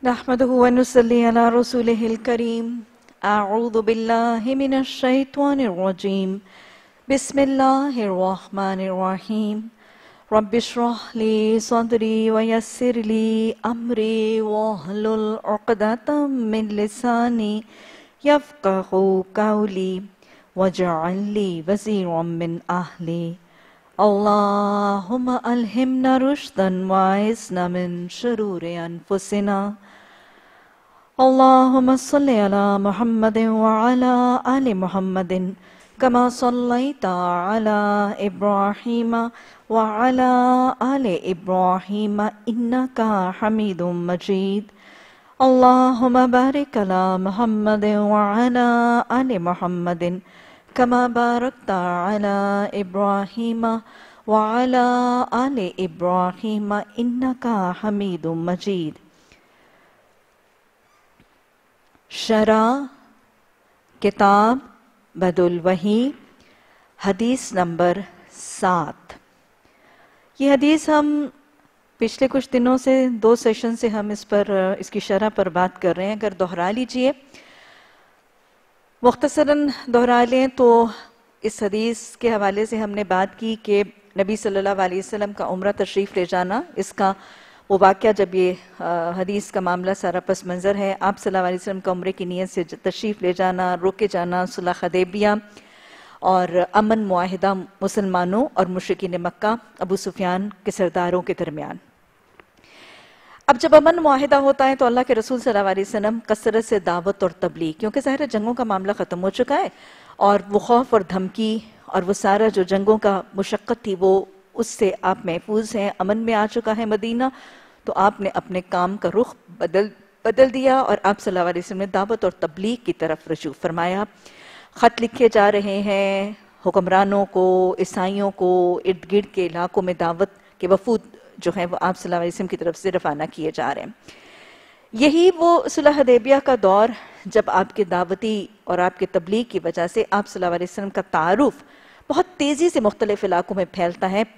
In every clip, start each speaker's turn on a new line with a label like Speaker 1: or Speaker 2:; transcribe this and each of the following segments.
Speaker 1: नहमदुहु व नुसल्ली अला रसूलिहिल करीम। अऊज़ु बिल्लाहि मिनश शैतानिर रजीम। बिस्मिल्लाहिर रहमानिर रहीम। रब्बिश्रह ली सदरी व यस्सिर ली अमरी वहलुल उक़दतम मिन लिसानी यफ़क़हू क़ौली वजअल ली वज़ीरम मिन अहली। अल्लाहुम्मा अल्हिमना रुश्दन व इस्ना मिन शुरूरि अनफुसिना। अल्लाहुम्मा सल्लि अला मुहम्मदिन व अला आलि मुहम्मदिन कमा सल्लैता अला इब्राहीम व अला आलि इब्राहीम इन्नका हमीदुम मजीद। अल्लाहुम्मा बारिक अला मुहम्मदिन व अला आलि मुहम्मदिन कमा बारकता अला इब्राहीम व अला आलि इब्राहीम इन्नका हमीदुम मजीद। शरा किताब बदुल वही हदीस नंबर 7। ये हदीस हम पिछले कुछ दिनों से 2 सेशन से हम इसकी शरह पर बात कर रहे हैं। अगर दोहरा लीजिए, मुख्तसरन दोहरा लें तो इस हदीस के हवाले से हमने बात की कि नबी सल्लल्लाहु अलैहि वसल्लम का उम्रा तशरीफ़ ले जाना, इसका वो वाक़या जब ये हदीस का मामला सारा पस मंज़र है, आप सल्लल्लाहु अलैहि वसल्लम का उम्रे की नीयत से तशरीफ़ ले जाना, रोके जाना, सुलह हुदैबिया और अमन मुआहिदा मुसलमानों और मुशरिकीन मक्का अबू सुफियान के सरदारों के दरमियान। अब जब अमन मुआहिदा होता है तो अल्लाह के रसूल सल्लल्लाहु अलैहि वसल्लम कसरत से दावत और तबलीग, क्योंकि ज़ाहिर जंगों का मामला ख़त्म हो चुका है और वो खौफ और धमकी और वो सारा जो जंगों का मुशक्क़त थी वो उससे आप महफूज हैं, अमन में आ चुका है मदीना। तो आपने अपने काम का रुख बदल दिया और आप सल्लल्लाहु अलैहि वसल्लम ने दावत और तबलीग की तरफ रुजू फरमाया। ख़त लिखे जा रहे हैं हुक्मरानों को, ईसाइयों को, इर्द गिर्द के इलाकों में दावत के वफूद जो है वो आप सल्लल्लाहु अलैहि वसल्लम की तरफ से रवाना किए जा रहे हैं। यही वो सुलह हुदैबिया का दौर जब आपके दावती और आपके तबलीग की वजह से आप सल्लल्लाहु अलैहि वसल्लम का तारुफ बहुत तेज़ी से मुख्तलिफ इलाकों में फैलता है,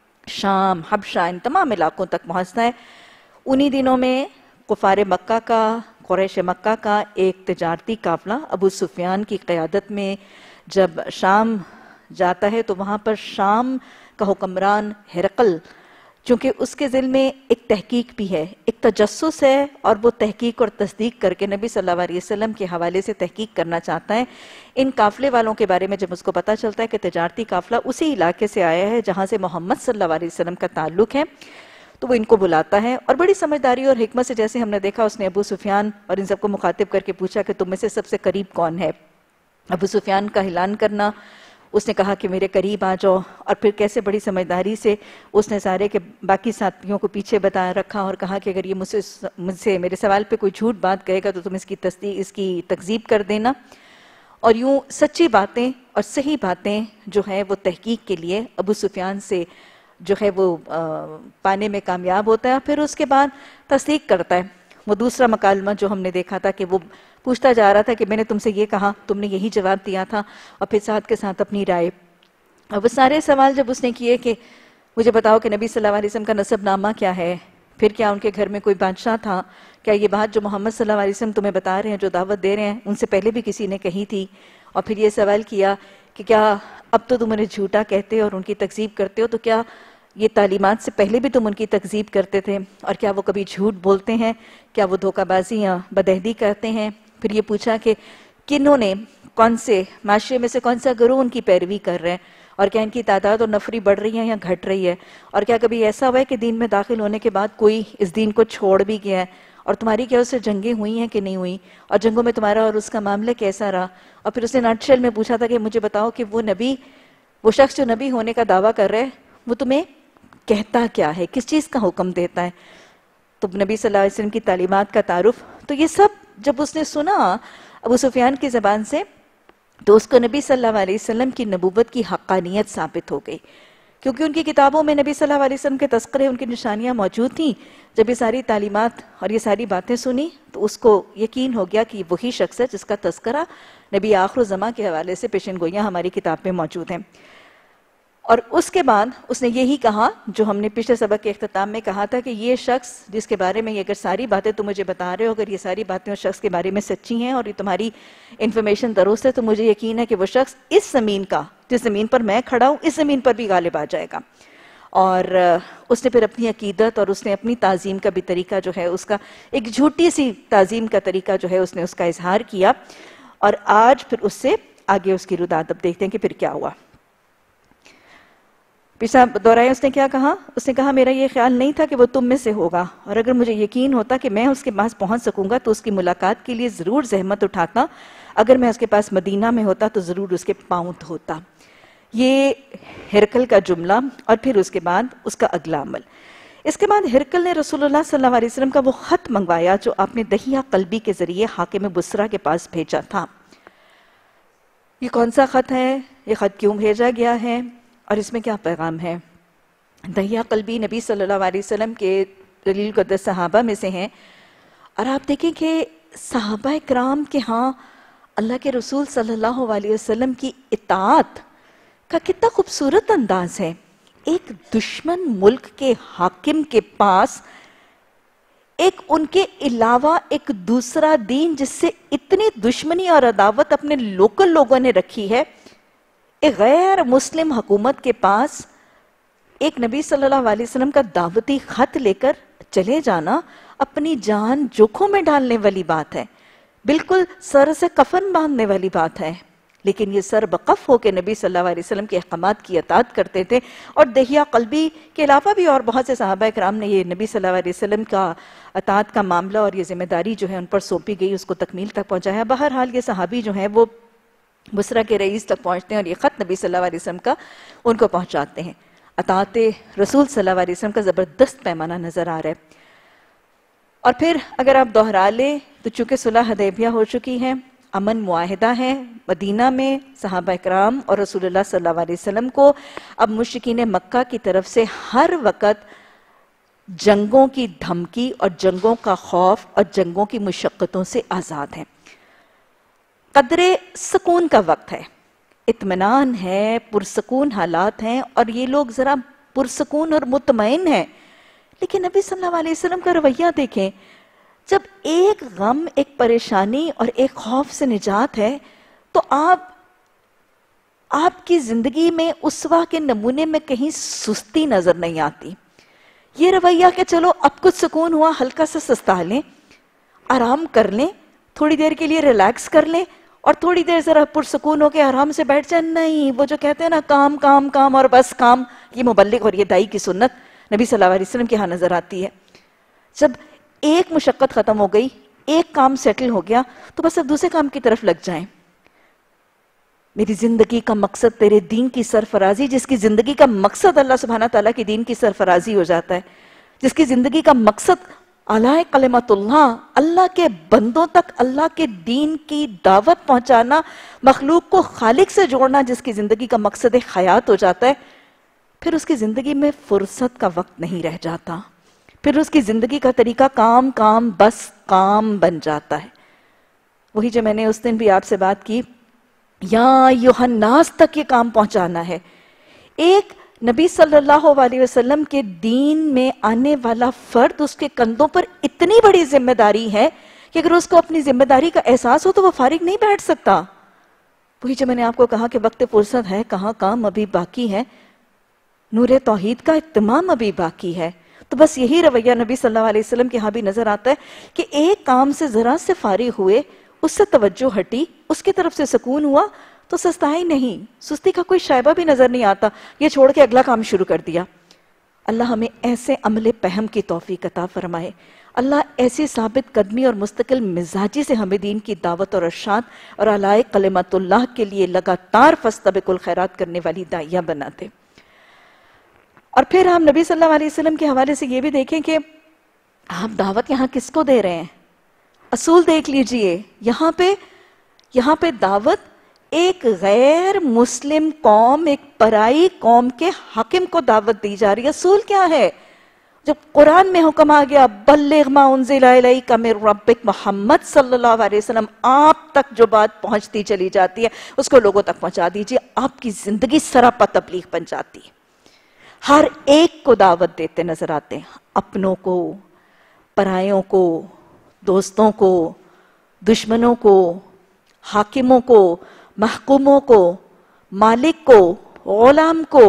Speaker 1: शाम, हबशा, इन तमाम इलाकों तक पहुँचता है। उन्हीं दिनों में कुफार मक्का का, कुरैश मक्का का एक तिजारती काफिला अबू सुफियान की क़यादत में जब शाम जाता है तो वहाँ पर शाम का हुक्मरान हिरकल, चूँकि उसके दिल में एक तहकीक भी है, एक तजस्सुस है और वो तहकीक और तस्दीक करके नबी सल्लल्लाहु अलैहि वसल्लम के हवाले से तहकीक करना चाहता है। इन काफ़िले वालों के बारे में जब उसको पता चलता है कि तिजारती काफ़िला उसी इलाके से आया है जहाँ से मोहम्मद सल्लल्लाहु अलैहि वसल्लम का ताल्लुक़ है, तो वो इनको बुलाता है और बड़ी समझदारी और हिकमत से, जैसे हमने देखा, उसने अबू सुफियान और इन सबको मुखातिब करके पूछा कि तुम में से सबसे करीब कौन है। अबू सुफियान का ऐलान करना, उसने कहा कि मेरे करीब आ जाओ, और फिर कैसे बड़ी समझदारी से उसने सारे के बाकी साथियों को पीछे बता रखा और कहा कि अगर ये मुझसे मेरे सवाल पे कोई झूठ बात कहेगा तो तुम इसकी तकजीब कर देना। और यूं सच्ची बातें और सही बातें जो है वो तहकीक के लिए अबू सुफियान से जो है वो पाने में कामयाब होता है। फिर उसके बाद तस्दीक करता है। वो दूसरा मकालमा जो हमने देखा था कि वो पूछता जा रहा था कि मैंने तुमसे ये कहा, तुमने यही जवाब दिया था, और फिर साथ के साथ अपनी राय। अब वो सारे सवाल जब उसने किए कि मुझे बताओ कि नबी सल्लल्लाहु अलैहि वसल्लम का नसबनामा क्या है, फिर क्या उनके घर में कोई बादशाह था, क्या ये बात जो मोहम्मद सल्लल्लाहु अलैहि वसल्लम तुम्हें बता रहे हैं, जो दावत दे रहे हैं, उनसे पहले भी किसी ने कही थी, और फिर ये सवाल किया कि क्या अब तो तुम उन्हें झूठा कहते हो और उनकी तकजीब करते हो, तो क्या ये तालीमात से पहले भी तुम उनकी तकजीब करते थे, और क्या वो कभी झूठ बोलते हैं, क्या वो धोखाबाजी या बदअहदी करते हैं। फिर ये पूछा कि किन्होंने, कौन से माशरे में से कौन सा गुरु उनकी पैरवी कर रहे हैं, और क्या इनकी तादाद और नफरी बढ़ रही है या घट रही है, और क्या कभी ऐसा हुआ है कि दीन में दाखिल होने के बाद कोई इस दीन को छोड़ भी गया है, और तुम्हारी क्या उससे जंगें हुई हैं कि नहीं हुई, और जंगों में तुम्हारा और उसका मामला कैसा रहा। और फिर उसने नटशेल में पूछा था कि मुझे बताओ कि वो शख्स जो नबी होने का दावा कर रहा है वो तुम्हें कहता क्या है, किस चीज़ का हुक्म देता है। तो नबी सल्लल्लाहु अलैहि वसल्लम की तालीमात का तारुफ, तो ये सब जब उसने सुना अबू सुफियान की ज़बान से, तो उसको नबी सल्लल्लाहु अलैहि वसल्लम की नबूवत की हक़ानियत साबित हो गई, क्योंकि उनकी किताबों में नबी सल्लल्लाहु अलैहि वसल्लम के तज़किरे, उनकी निशानियाँ मौजूद थीं। जब ये सारी तालीमात और ये सारी बातें सुनी तो उसको यकीन हो गया कि वही शख्स है जिसका तज़किरा नबी आखिर ज़मां के हवाले से पेशन गोइयाँ हमारी किताब में मौजूद हैं। اور اس کے بعد اس نے یہی کہا جو ہم نے پچھلے سبق کے اختتام میں کہا تھا کہ یہ شخص جس کے بارے میں اگر ساری باتیں تم مجھے بتا رہے ہو، اگر یہ ساری باتیں اس شخص کے بارے میں سچی ہیں اور یہ تمہاری انفارمیشن درست ہے، تو مجھے یقین ہے کہ وہ شخص اس زمین کا، جس زمین پر میں کھڑا ہوں، اس زمین پر بھی غالب آ جائے گا۔ اور اس نے پھر اپنی عقیدت اور اس نے اپنی تعظیم کا بھی طریقہ جو ہے، اس کا ایک جھوٹی سی تعظیم کا طریقہ جو ہے اس نے اس کا اظہار کیا، اور آج پھر اس سے آگے اس کی ردادب دیکھتے ہیں کہ پھر کیا ہوا۔ پچھلا دورائے اس نے کیا کہا؟ اس نے کہا میرا یہ خیال نہیں تھا کہ وہ تم میں سے ہوگا، اور اگر مجھے یقین ہوتا کہ میں اس کے پاس پہنچ سکوں گا تو اس کی ملاقات کے لیے ضرور زحمت اٹھاتا، اگر میں اس کے پاس مدینہ میں ہوتا تو ضرور اس کے پاؤں دھوتا۔ یہ ہرقل کا جملہ، اور پھر اس کے بعد اس کا اگلا عمل۔ اس کے بعد ہرقل نے رسول اللہ صلی اللہ علیہ وسلم کا وہ خط منگوایا جو آپ نے دہیہ قلبی کے ذریعے حاکم بصرہ کے پاس بھیجا تھا۔ یہ کون سا خط ہے؟ یہ خط کیوں بھیجا گیا ہے؟ اور اس میں کیا پیغام ہے؟ دہیہ قلبی نبی صلی اللہ علیہ وسلم کے جلیل القدر صحابہ میں سے ہیں، اور آپ دیکھیں کہ صحابہ کرام کے ہاں اللہ کے رسول صلی اللہ علیہ وسلم کی اطاعت کا کتنا خوبصورت انداز ہے۔ ایک دشمن ملک کے حاکم کے پاس ایک ان کے علاوہ ایک دوسرا دین جس سے اتنی دشمنی اور عداوت اپنے لوکل لوگوں نے رکھی ہے، ایک غیر مسلم حکومت کے پاس ایک نبی صلی اللہ علیہ وسلم کا دعوتی خط لے کر چلے جانا اپنی جان جوکھوں میں ڈالنے والی بات ہے، بالکل سر سے کفن باندھنے والی بات ہے۔ لیکن یہ سر بقف ہو کے نبی صلی اللہ علیہ وسلم کے احکامات کی اطاعت کرتے تھے، اور دہیہ قلبی کے علاوہ بھی اور بہت سے صحابہ کرام نے یہ نبی صلی اللہ علیہ وسلم کا اطاعت کا معاملہ اور یہ ذمہ داری جو ہے ان پر سونپی گئی اس کو تکمیل تک پہنچایا۔ بہرحال یہ صحابی جو ہیں وہ بصرہ کے رئیس تک پہنچتے ہیں اور یہ خط نبی صلی اللہ علیہ وسلم کا ان کو پہنچاتے ہیں۔ اطاعت رسول صلی اللہ علیہ وسلم کا زبردست پیمانہ نظر آ رہا ہے۔ اور پھر اگر آپ دوہرا لیں تو چونکہ صلح حدیبیہ ہو چکی ہے، امن معاہدہ ہے مدینہ میں، صحابہ کرام اور رسول اللہ صلی اللہ علیہ وسلم کو اب مشرکین مکہ کی طرف سے ہر وقت جنگوں کی دھمکی اور جنگوں کا خوف اور جنگوں کی مشقتوں سے آزاد ہیں۔ قدر سکون کا وقت ہے، اطمینان ہے، پرسکون حالات ہیں، اور یہ لوگ ذرا پرسکون اور مطمئن ہیں۔ لیکن نبی صلی اللہ علیہ وسلم کا رویہ دیکھیں، جب ایک غم، ایک پریشانی اور ایک خوف سے نجات ہے تو آپ کی زندگی میں اسوہ کے نمونے میں کہیں سستی نظر نہیں آتی۔ یہ رویہ کہ چلو اب کچھ سکون ہوا، ہلکا سا سستا لیں، آرام کر لیں، تھوڑی دیر کے لیے ریلیکس کر لیں، اور تھوڑی دیر ذرا پرسکون ہو کے آرام سے بیٹھ جائیں۔ نہیں، وہ جو کہتے ہیں نا کام کام کام اور بس کام، یہ مبلغ اور یہ دائی کی سنت نبی صلی اللہ علیہ وسلم کے ہاں نظر آتی ہے۔ جب ایک مشقت ختم ہو گئی، ایک کام سیٹل ہو گیا، تو بس اب دوسرے کام کی طرف لگ جائیں۔ میری زندگی کا مقصد تیرے دین کی سرفرازی، جس کی زندگی کا مقصد اللہ سبحانہ تعالیٰ کی دین کی سرفرازی ہو جاتا ہے، جس کی زندگی کا مقصد اعلیٰ کلمت اللہ، اللہ کے بندوں تک اللہ کے دین کی دعوت پہنچانا، مخلوق کو خالق سے جوڑنا، جس کی زندگی کا مقصد حیات ہو جاتا ہے، پھر اس کی زندگی میں فرصت کا وقت نہیں رہ جاتا، پھر اس کی زندگی کا طریقہ کام کام بس کام بن جاتا ہے۔ وہی جو میں نے اس دن بھی آپ سے بات کی، یا ایھا الناس تک یہ کام پہنچانا ہے۔ ایک نبی صلی اللہ علیہ وسلم کے دین میں آنے والا فرد، اس کے کندھوں پر اتنی بڑی ذمہ داری ہے کہ اگر اس کو اپنی ذمہ داری کا احساس ہو تو وہ فارغ نہیں بیٹھ سکتا۔ وہی جو میں نے آپ کو کہا کہ وقت فرصت ہے، کہاں کام ابھی باقی ہے، نور توحید کا اہتمام ابھی باقی ہے۔ تو بس یہی رویہ نبی صلی اللہ علیہ وسلم کے ہاں بھی نظر آتا ہے کہ ایک کام سے ذرا سے فارغ ہوئے، اس سے توجہ ہٹی، اس کی طرف سے سکون ہوا تو سستائی نہیں، سستی کا کوئی شائبہ بھی نظر نہیں آتا، یہ چھوڑ کے اگلا کام شروع کر دیا۔ اللہ ہمیں ایسے عمل پہم کی توفیق عطا فرمائے، اللہ ایسی ثابت قدمی اور مستقل مزاجی سے ہمیں دین کی دعوت اور ارشاد اور اعلیٰ کلمت اللہ کے لیے لگاتار فاستبقوا الخیرات کرنے والی داعیہ بنا دے۔ اور پھر ہم نبی صلی اللہ علیہ وسلم کے حوالے سے یہ بھی دیکھیں کہ آپ دعوت یہاں کس کو دے رہے ہیں۔ اصول دیکھ لیجئے، یہاں پہ دعوت ایک غیر مسلم قوم، ایک پرائی قوم کے حاکم کو دعوت دی جا رہی ہے۔ اصول کیا ہے؟ جب قرآن میں حکم آ گیا بلغ ما انزل الیک من ربک محمد صلی اللہ علیہ وسلم، آپ تک جو بات پہنچتی چلی جاتی ہے اس کو لوگوں تک پہنچا دیجیے، آپ کی زندگی سراپا تبلیغ بن جاتی ہے۔ ہر ایک کو دعوت دیتے نظر آتے ہیں، اپنوں کو، پرایوں کو، دوستوں کو، دشمنوں کو، حاکموں کو، محکوموں کو، مالک کو، غلام کو،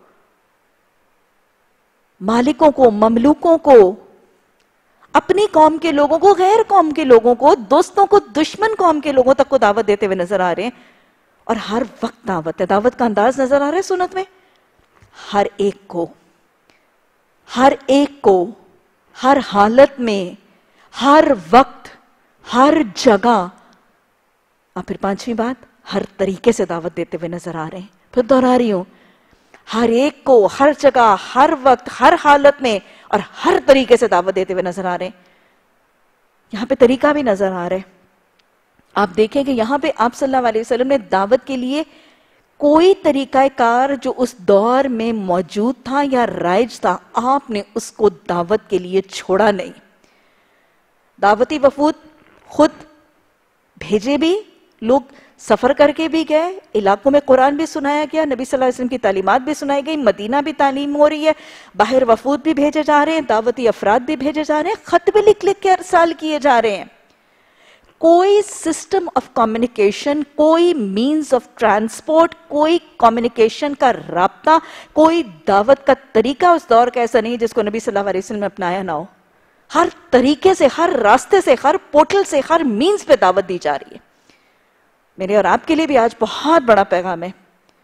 Speaker 1: مالکوں کو، مملوکوں کو، اپنی قوم کے لوگوں کو، غیر قوم کے لوگوں کو، دوستوں کو، دشمن قوم کے لوگوں تک کو دعوت دیتے ہوئے نظر آ رہے ہیں۔ اور ہر وقت دعوت ہے، دعوت کا انداز نظر آ رہا ہے سنت میں، ہر ایک کو، ہر ایک کو، ہر حالت میں، ہر وقت، ہر جگہ۔ اور پھر پانچویں بات، ہر طریقے سے دعوت دیتے ہوئے نظر آ رہے ہیں۔ پھر دہرا رہی ہوں، ہر ایک کو، ہر جگہ، ہر وقت، ہر حالت میں اور ہر طریقے سے دعوت دیتے ہوئے نظر آ رہے ہیں۔ یہاں پہ طریقہ بھی نظر آ رہا ہے۔ آپ دیکھیں کہ یہاں پہ آپ صلی اللہ علیہ وسلم نے دعوت کے لیے کوئی طریقہ کار جو اس دور میں موجود تھا یا رائج تھا، آپ نے اس کو دعوت کے لیے چھوڑا نہیں۔ دعوتی وفود خود بھیجے بھی، لوگ سفر کر کے بھی گئے، علاقوں میں قرآن بھی سنایا گیا، نبی صلی اللہ علیہ وسلم کی تعلیمات بھی سنائی گئی، مدینہ بھی تعلیم ہو رہی ہے، باہر وفود بھی بھیجے جا رہے ہیں، دعوتی افراد بھی بھیجے جا رہے ہیں، خط بھی لکھ لکھ کے ارسال کیے جا رہے ہیں۔ کوئی سسٹم آف کمیونیکیشن، کوئی مینز آف ٹرانسپورٹ، کوئی کمیونیکیشن کا رابطہ، کوئی دعوت کا طریقہ اس دور کا ایسا نہیں جس کو نبی صلی اللہ علیہ وسلم نے اپنایا نہ ہو۔ ہر طریقے سے، ہر راستے سے، ہر پورٹل سے، ہر مینز پہ دعوت دی جا رہی ہے۔ میرے اور آپ کے لیے بھی آج بہت بڑا پیغام ہے۔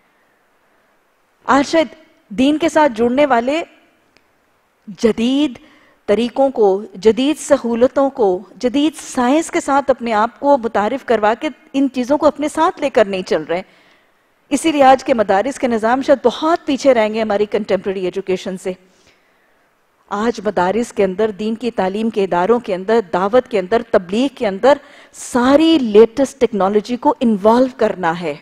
Speaker 1: آج شاید دین کے ساتھ جڑنے والے جدید طریقوں کو، جدید سہولتوں کو، جدید سائنس کے ساتھ اپنے آپ کو متعارف کروا کے ان چیزوں کو اپنے ساتھ لے کر نہیں چل رہے، اسی لیے آج کے مدارس کے نظام شاید بہت پیچھے رہیں گے ہماری کنٹمپریری ایجوکیشن سے۔ آج مدارس کے اندر، دین کی تعلیم کے اداروں کے اندر، دعوت کے اندر، تبلیغ کے اندر ساری لیٹسٹ ٹیکنالوجی کو انوالو کرنا ہے۔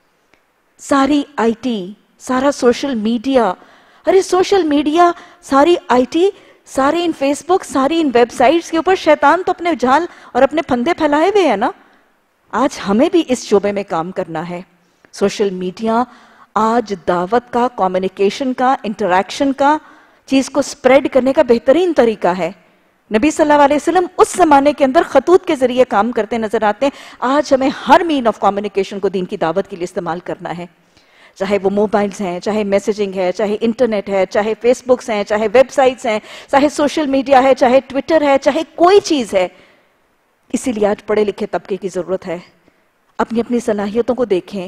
Speaker 1: ساری آئی ٹی، سارا سوشل میڈیا، ارے سوشل میڈیا، ساری آئی ٹی، سارے ان فیس بک، ساری ان ویب سائٹس کے اوپر شیطان تو اپنے جال اور اپنے پھندے پھیلائے ہوئے ہیں نا۔ آج ہمیں بھی اس شعبے میں کام کرنا ہے۔ سوشل میڈیا آج دعوت کا، کمیونیکیشن کا، انٹریکشن کا، چیز کو سپریڈ کرنے کا بہترین طریقہ ہے۔ نبی صلی اللہ علیہ وسلم اس زمانے کے اندر خطوط کے ذریعے کام کرتے نظر آتے ہیں۔ آج ہمیں ہر مین آف کمیونیکیشن کو دین کی دعوت کے لیے استعمال کرنا ہے، چاہے وہ موبائلز ہیں، چاہے میسیجنگ ہے، چاہے انٹرنیٹ ہے، چاہے فیس بکس ہیں، چاہے ویب سائٹس ہیں، چاہے سوشل میڈیا ہے، چاہے ٹویٹر ہے، چاہے کوئی چیز ہے۔ اسی لیے آج پڑھے لکھے طبقے کی ضرورت ہے۔ اپنی اپنی صلاحیتوں کو دیکھیں،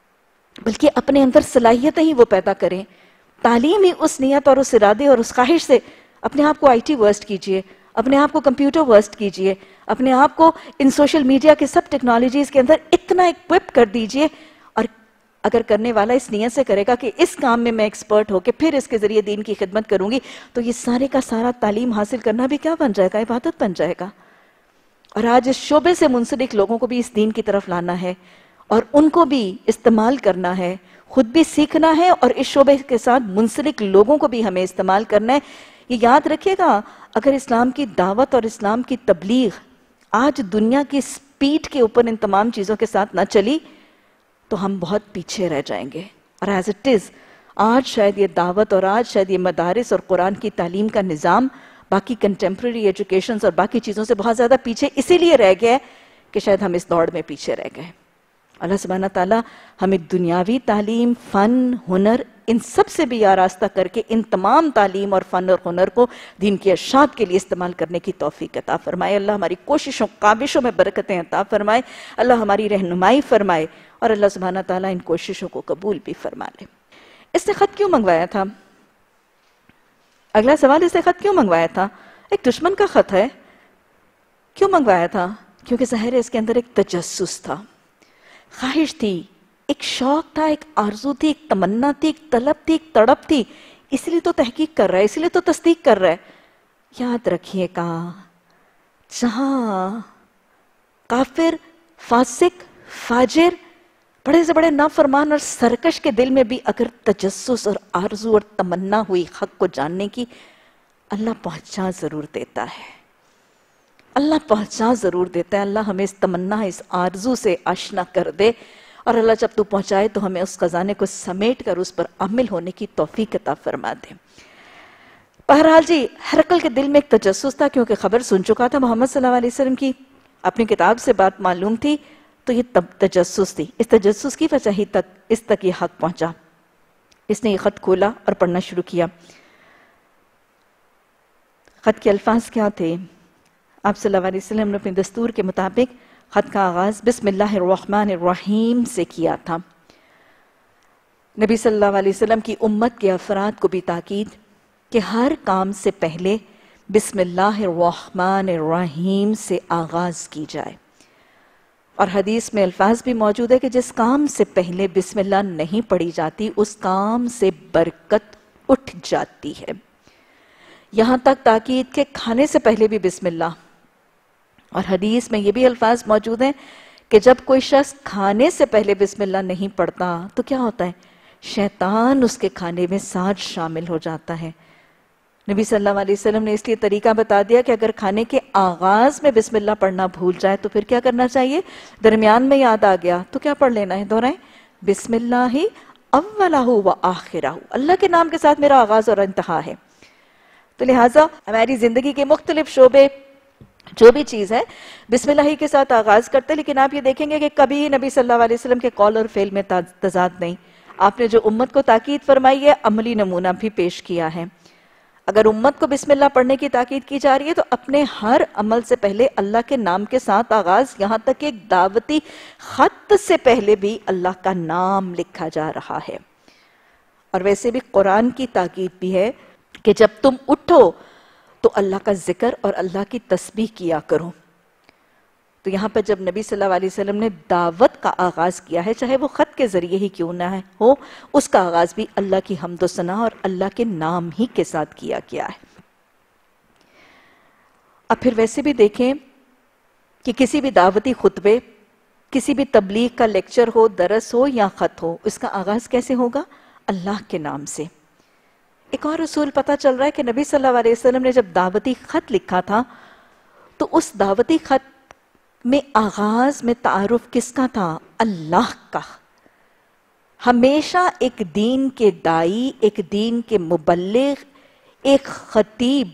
Speaker 1: بلکہ اپنے اندر صلاحیتیں ہی وہ پیدا کریں۔ تعلیم ہی اس نیت اور اس ارادے اور اس خواہش سے اپنے آپ کو آئی ٹی ورسٹ کیجئے، اپنے آپ کو کمپیوٹر ورسٹ کیجئے، اپنے آپ کو ان سوشل میڈیا کے سب ٹیکنالوجیز کے اندر اتنا ایکوپ کر دیجئے۔ اور اگر کرنے والا اس نیت سے کرے گا کہ اس کام میں ایکسپرٹ ہو کے پھر اس کے ذریعے دین کی خدمت کروں گی، تو یہ سارے کا سارا تعلیم حاصل کرنا بھی کیا بن جائے گا؟ عبادت بن جائے گا۔ اور آج اس شعبے سے منسلک لوگوں کو بھی اس دین کی طرف لانا ہے اور ان کو بھی استعمال کرنا ہے، خود بھی سیکھنا ہے، اور اس شعبے کے ساتھ منسلک لوگوں کو بھی ہمیں استعمال کرنا ہے۔ یہ یاد رکھیے گا، اگر اسلام کی دعوت اور اسلام کی تبلیغ آج دنیا کی سپیڈ کے اوپر ان تمام چیزوں کے ساتھ نہ چلی تو ہم بہت پیچھے رہ جائیں گے۔ اور ایز اٹ از آج شاید یہ دعوت اور آج شاید یہ مدارس اور قرآن کی تعلیم کا نظام باقی کنٹمپریری ایجوکیشنز اور باقی چیزوں سے بہت زیادہ پیچھے اسی لیے رہ گیا ہے کہ شاید ہم اس دوڑ میں پیچھے رہ گئے۔ اللہ سبحانہ تعالیٰ ہمیں دنیاوی تعلیم، فن، ہنر، ان سب سے بھی آراستہ کر کے ان تمام تعلیم اور فن اور ہنر کو دین کی ارشاد کے لیے استعمال کرنے کی توفیق عطا فرمائے۔ اللہ ہماری کوششوں، کاوشوں میں برکتیں عطا فرمائے، اللہ ہماری رہنمائی فرمائے، اور اللہ سبحانہ تعالیٰ ان کوششوں کو قبول بھی فرما لے۔ اس نے خط کیوں منگوایا تھا؟ اگلا سوال، اس نے خط کیوں منگوایا تھا؟ ایک دشمن کا خط ہے، کیوں منگوایا تھا؟ کیونکہ ظاہر ہے اس کے اندر ایک تجسس تھا، خواہش تھی، ایک شوق تھا، ایک آرزو تھی، ایک تمنا تھی، ایک طلب تھی، ایک تڑپ تھی، اس لیے تو تحقیق کر رہا ہے، اس لیے تو تصدیق کر رہا ہے۔ یاد رکھیے گا، جہاں کافر، فاسق، فاجر، بڑے سے بڑے نافرمان اور سرکش کے دل میں بھی اگر تجسس اور آرزو اور تمنا ہوئی حق کو جاننے کی، اللہ پہنچا ضرور دیتا ہے، اللہ پہنچا ضرور دیتا ہے۔ اللہ ہمیں اس تمنا، اس آرزو سے آشنا کر دے، اور اللہ جب تو پہنچائے تو ہمیں اس خزانے کو سمیٹ کر اس پر عمل ہونے کی توفیق عطا فرما دے۔ بہرحال جی، ہرقل کے دل میں ایک تجسس تھا، کیونکہ خبر سن چکا تھا محمد صلی اللہ علیہ وسلم کی، اپنی کتاب سے بات معلوم تھی، تو یہ تجسس تھی۔ اس تجسس کی وجہ ہی اس تک یہ حق پہنچا۔ اس نے یہ خط کھولا اور پڑھنا شروع کیا۔ خط کے الفاظ کیا تھے؟ آپ صلی اللہ علیہ وسلم نے اپنے دستور کے مطابق خط کا آغاز بسم اللہ الرحمن الرحیم سے کیا تھا۔ نبی صلی اللہ علیہ وسلم کی امت کے افراد کو بھی تاکید کہ ہر کام سے پہلے بسم اللہ الرحمن الرحیم سے آغاز کی جائے، اور حدیث میں الفاظ بھی موجود ہے کہ جس کام سے پہلے بسم اللہ نہیں پڑھی جاتی اس کام سے برکت اٹھ جاتی ہے۔ یہاں تک تاکید کہ کھانے سے پہلے بھی بسم اللہ، اور حدیث میں یہ بھی الفاظ موجود ہیں کہ جب کوئی شخص کھانے سے پہلے بسم اللہ نہیں پڑھتا تو کیا ہوتا ہے؟ شیطان اس کے کھانے میں ساتھ شامل ہو جاتا ہے۔ نبی صلی اللہ علیہ وسلم نے اس لیے طریقہ بتا دیا کہ اگر کھانے کے آغاز میں بسم اللہ پڑھنا بھول جائے تو پھر کیا کرنا چاہیے؟ درمیان میں یاد آ گیا تو کیا پڑھ لینا ہے؟ دہرائیں، بسم اللہ اولہ و آخرہ، اللہ کے نام کے ساتھ میرا آغاز اور انتہا ہے۔ تو لہٰذا ہماری زندگی کے مختلف شعبے، جو بھی چیز ہے، بسم اللہ ہی کے ساتھ آغاز کرتے، لیکن آپ یہ دیکھیں گے کہ کبھی نبی صلی اللہ علیہ وسلم کے قول اور فعل میں تضاد نہیں۔ آپ نے جو امت کو تاکید فرمائی ہے، عملی نمونہ بھی پیش کیا ہے۔ اگر امت کو بسم اللہ پڑھنے کی تاکید کی جا رہی ہے تو اپنے ہر عمل سے پہلے اللہ کے نام کے ساتھ آغاز، یہاں تک کہ ایک دعوتی خط سے پہلے بھی اللہ کا نام لکھا جا رہا ہے۔ اور ویسے بھی قرآن کی تاکید بھی ہے کہ جب تم اٹھو تو اللہ کا ذکر اور اللہ کی تسبیح کیا کرو۔ تو یہاں پر جب نبی صلی اللہ علیہ وسلم نے دعوت کا آغاز کیا ہے، چاہے وہ خط کے ذریعے ہی کیوں نہ ہو، اس کا آغاز بھی اللہ کی حمد و ثنا اور اللہ کے نام ہی کے ساتھ کیا گیا ہے۔ اب پھر ویسے بھی دیکھیں کہ کسی بھی دعوتی خطبے، کسی بھی تبلیغ کا لیکچر ہو، درس ہو یا خط ہو، اس کا آغاز کیسے ہوگا؟ اللہ کے نام سے۔ ایک اور اصول پتہ چل رہا ہے کہ نبی صلی اللہ علیہ وسلم نے جب دعوتی خط لکھا تھا تو اس دعوتی خط میں آغاز میں تعارف کس کا تھا؟ اللہ کا۔ ہمیشہ ایک دین کے دائی، ایک دین کے مبلغ، ایک خطیب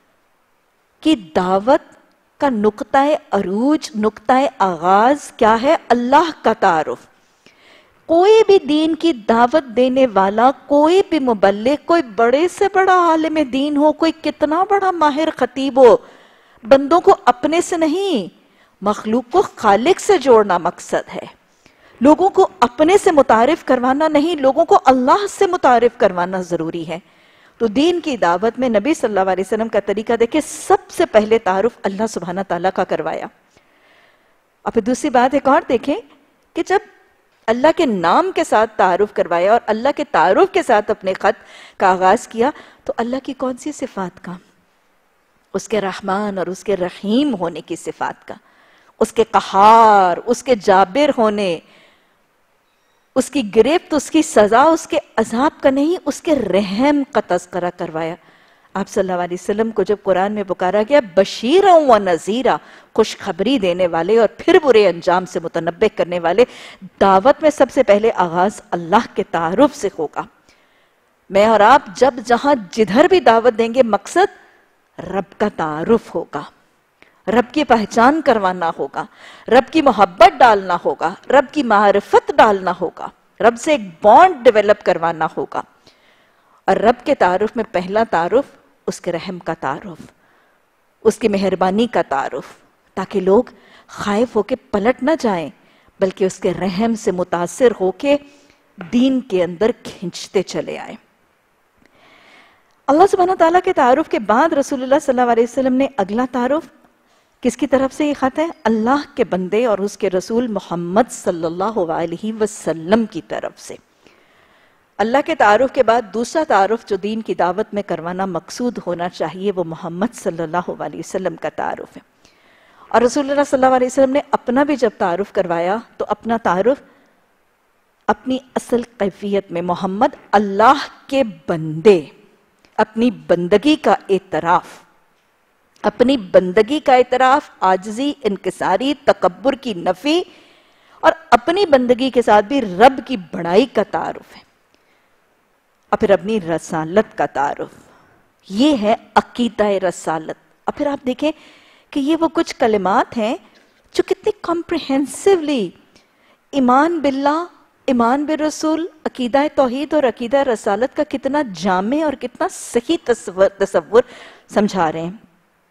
Speaker 1: کی دعوت کا نقطہ عروج، نقطہ آغاز کیا ہے؟ اللہ کا تعارف۔ کوئی بھی دین کی دعوت دینے والا، کوئی بھی مبلغ، کوئی بڑے سے بڑا عالم دین ہو، کوئی کتنا بڑا ماہر خطیب ہو، بندوں کو اپنے سے نہیں، مخلوق کو خالق سے جوڑنا مقصد ہے۔ لوگوں کو اپنے سے متعارف کروانا نہیں، لوگوں کو اللہ سے متعارف کروانا ضروری ہے۔ تو دین کی دعوت میں نبی صلی اللہ علیہ وسلم کا طریقہ دیکھیں، سب سے پہلے تعارف اللہ سبحانہ تعالیٰ کا کروایا۔ اور پھر دوسری بات ایک اور دیکھیں کہ جب اللہ کے نام کے ساتھ تعارف کروایا اور اللہ کے تعارف کے ساتھ اپنے خط کا آغاز کیا، تو اللہ کی کون سی صفات کا؟ اس کے رحمان اور اس کے رحیم ہونے کی صفات کا، اس کے قہار، اس کے جابر ہونے، اس کی گرفت، اس کی سزا، اس کے عذاب کا نہیں، اس کے رحم کا تذکرہ کروایا۔ آپ صلی اللہ علیہ وسلم کو جب قرآن میں پکارا گیا بشیرا و نذیرا، خوشخبری دینے والے اور پھر برے انجام سے متنبہ کرنے والے، دعوت میں سب سے پہلے آغاز اللہ کے تعارف سے ہوگا۔ میں اور آپ جب جہاں جدھر بھی دعوت دیں گے، مقصد رب کا تعارف ہوگا، رب کی پہچان کروانا ہوگا، رب کی محبت ڈالنا ہوگا، رب کی معرفت ڈالنا ہوگا، رب سے ایک بانڈ ڈیولپ کروانا ہوگا۔ اور رب کے تعارف میں پہلا تعارف اس کے رحم کا تعارف، اس کی مہربانی کا تعارف، تاکہ لوگ خائف ہو کے پلٹ نہ جائیں بلکہ اس کے رحم سے متاثر ہو کے دین کے اندر کھنچتے چلے آئیں۔ اللہ سبحانہ تعالیٰ کے تعارف کے بعد رسول اللہ صلی اللہ علیہ وسلم نے اگلا تعارف کس کی طرف سے یہ خط ہے؟ اللہ کے بندے اور اس کے رسول محمد صلی اللہ علیہ وسلم کی طرف سے۔ اللہ کے تعارف کے بعد دوسرا تعارف جو دین کی دعوت میں کروانا مقصود ہونا چاہیے وہ محمد صلی اللہ علیہ وسلم کا تعارف ہے۔ اور رسول اللہ صلی اللہ علیہ وسلم نے اپنا بھی جب تعارف کروایا تو اپنا تعارف اپنی اصل کیفیت میں، محمد اللہ کے بندے، اپنی بندگی کا اعتراف، اپنی بندگی کا اعتراف، عاجزی، انکساری، تکبر کی نفی، اور اپنی بندگی کے ساتھ بھی رب کی بڑائی کا تعارف ہے، اور پھر اپنی رسالت کا تعارف. یہ ہے عقیدہ رسالت. اور پھر آپ دیکھیں کہ یہ وہ کچھ کلمات ہیں جو کتنی کمپریہنسولی ایمان باللہ، ایمان بالرسول، عقیدہ توحید اور عقیدہ رسالت کا کتنا جامع اور کتنا صحیح تصور سمجھا رہے ہیں.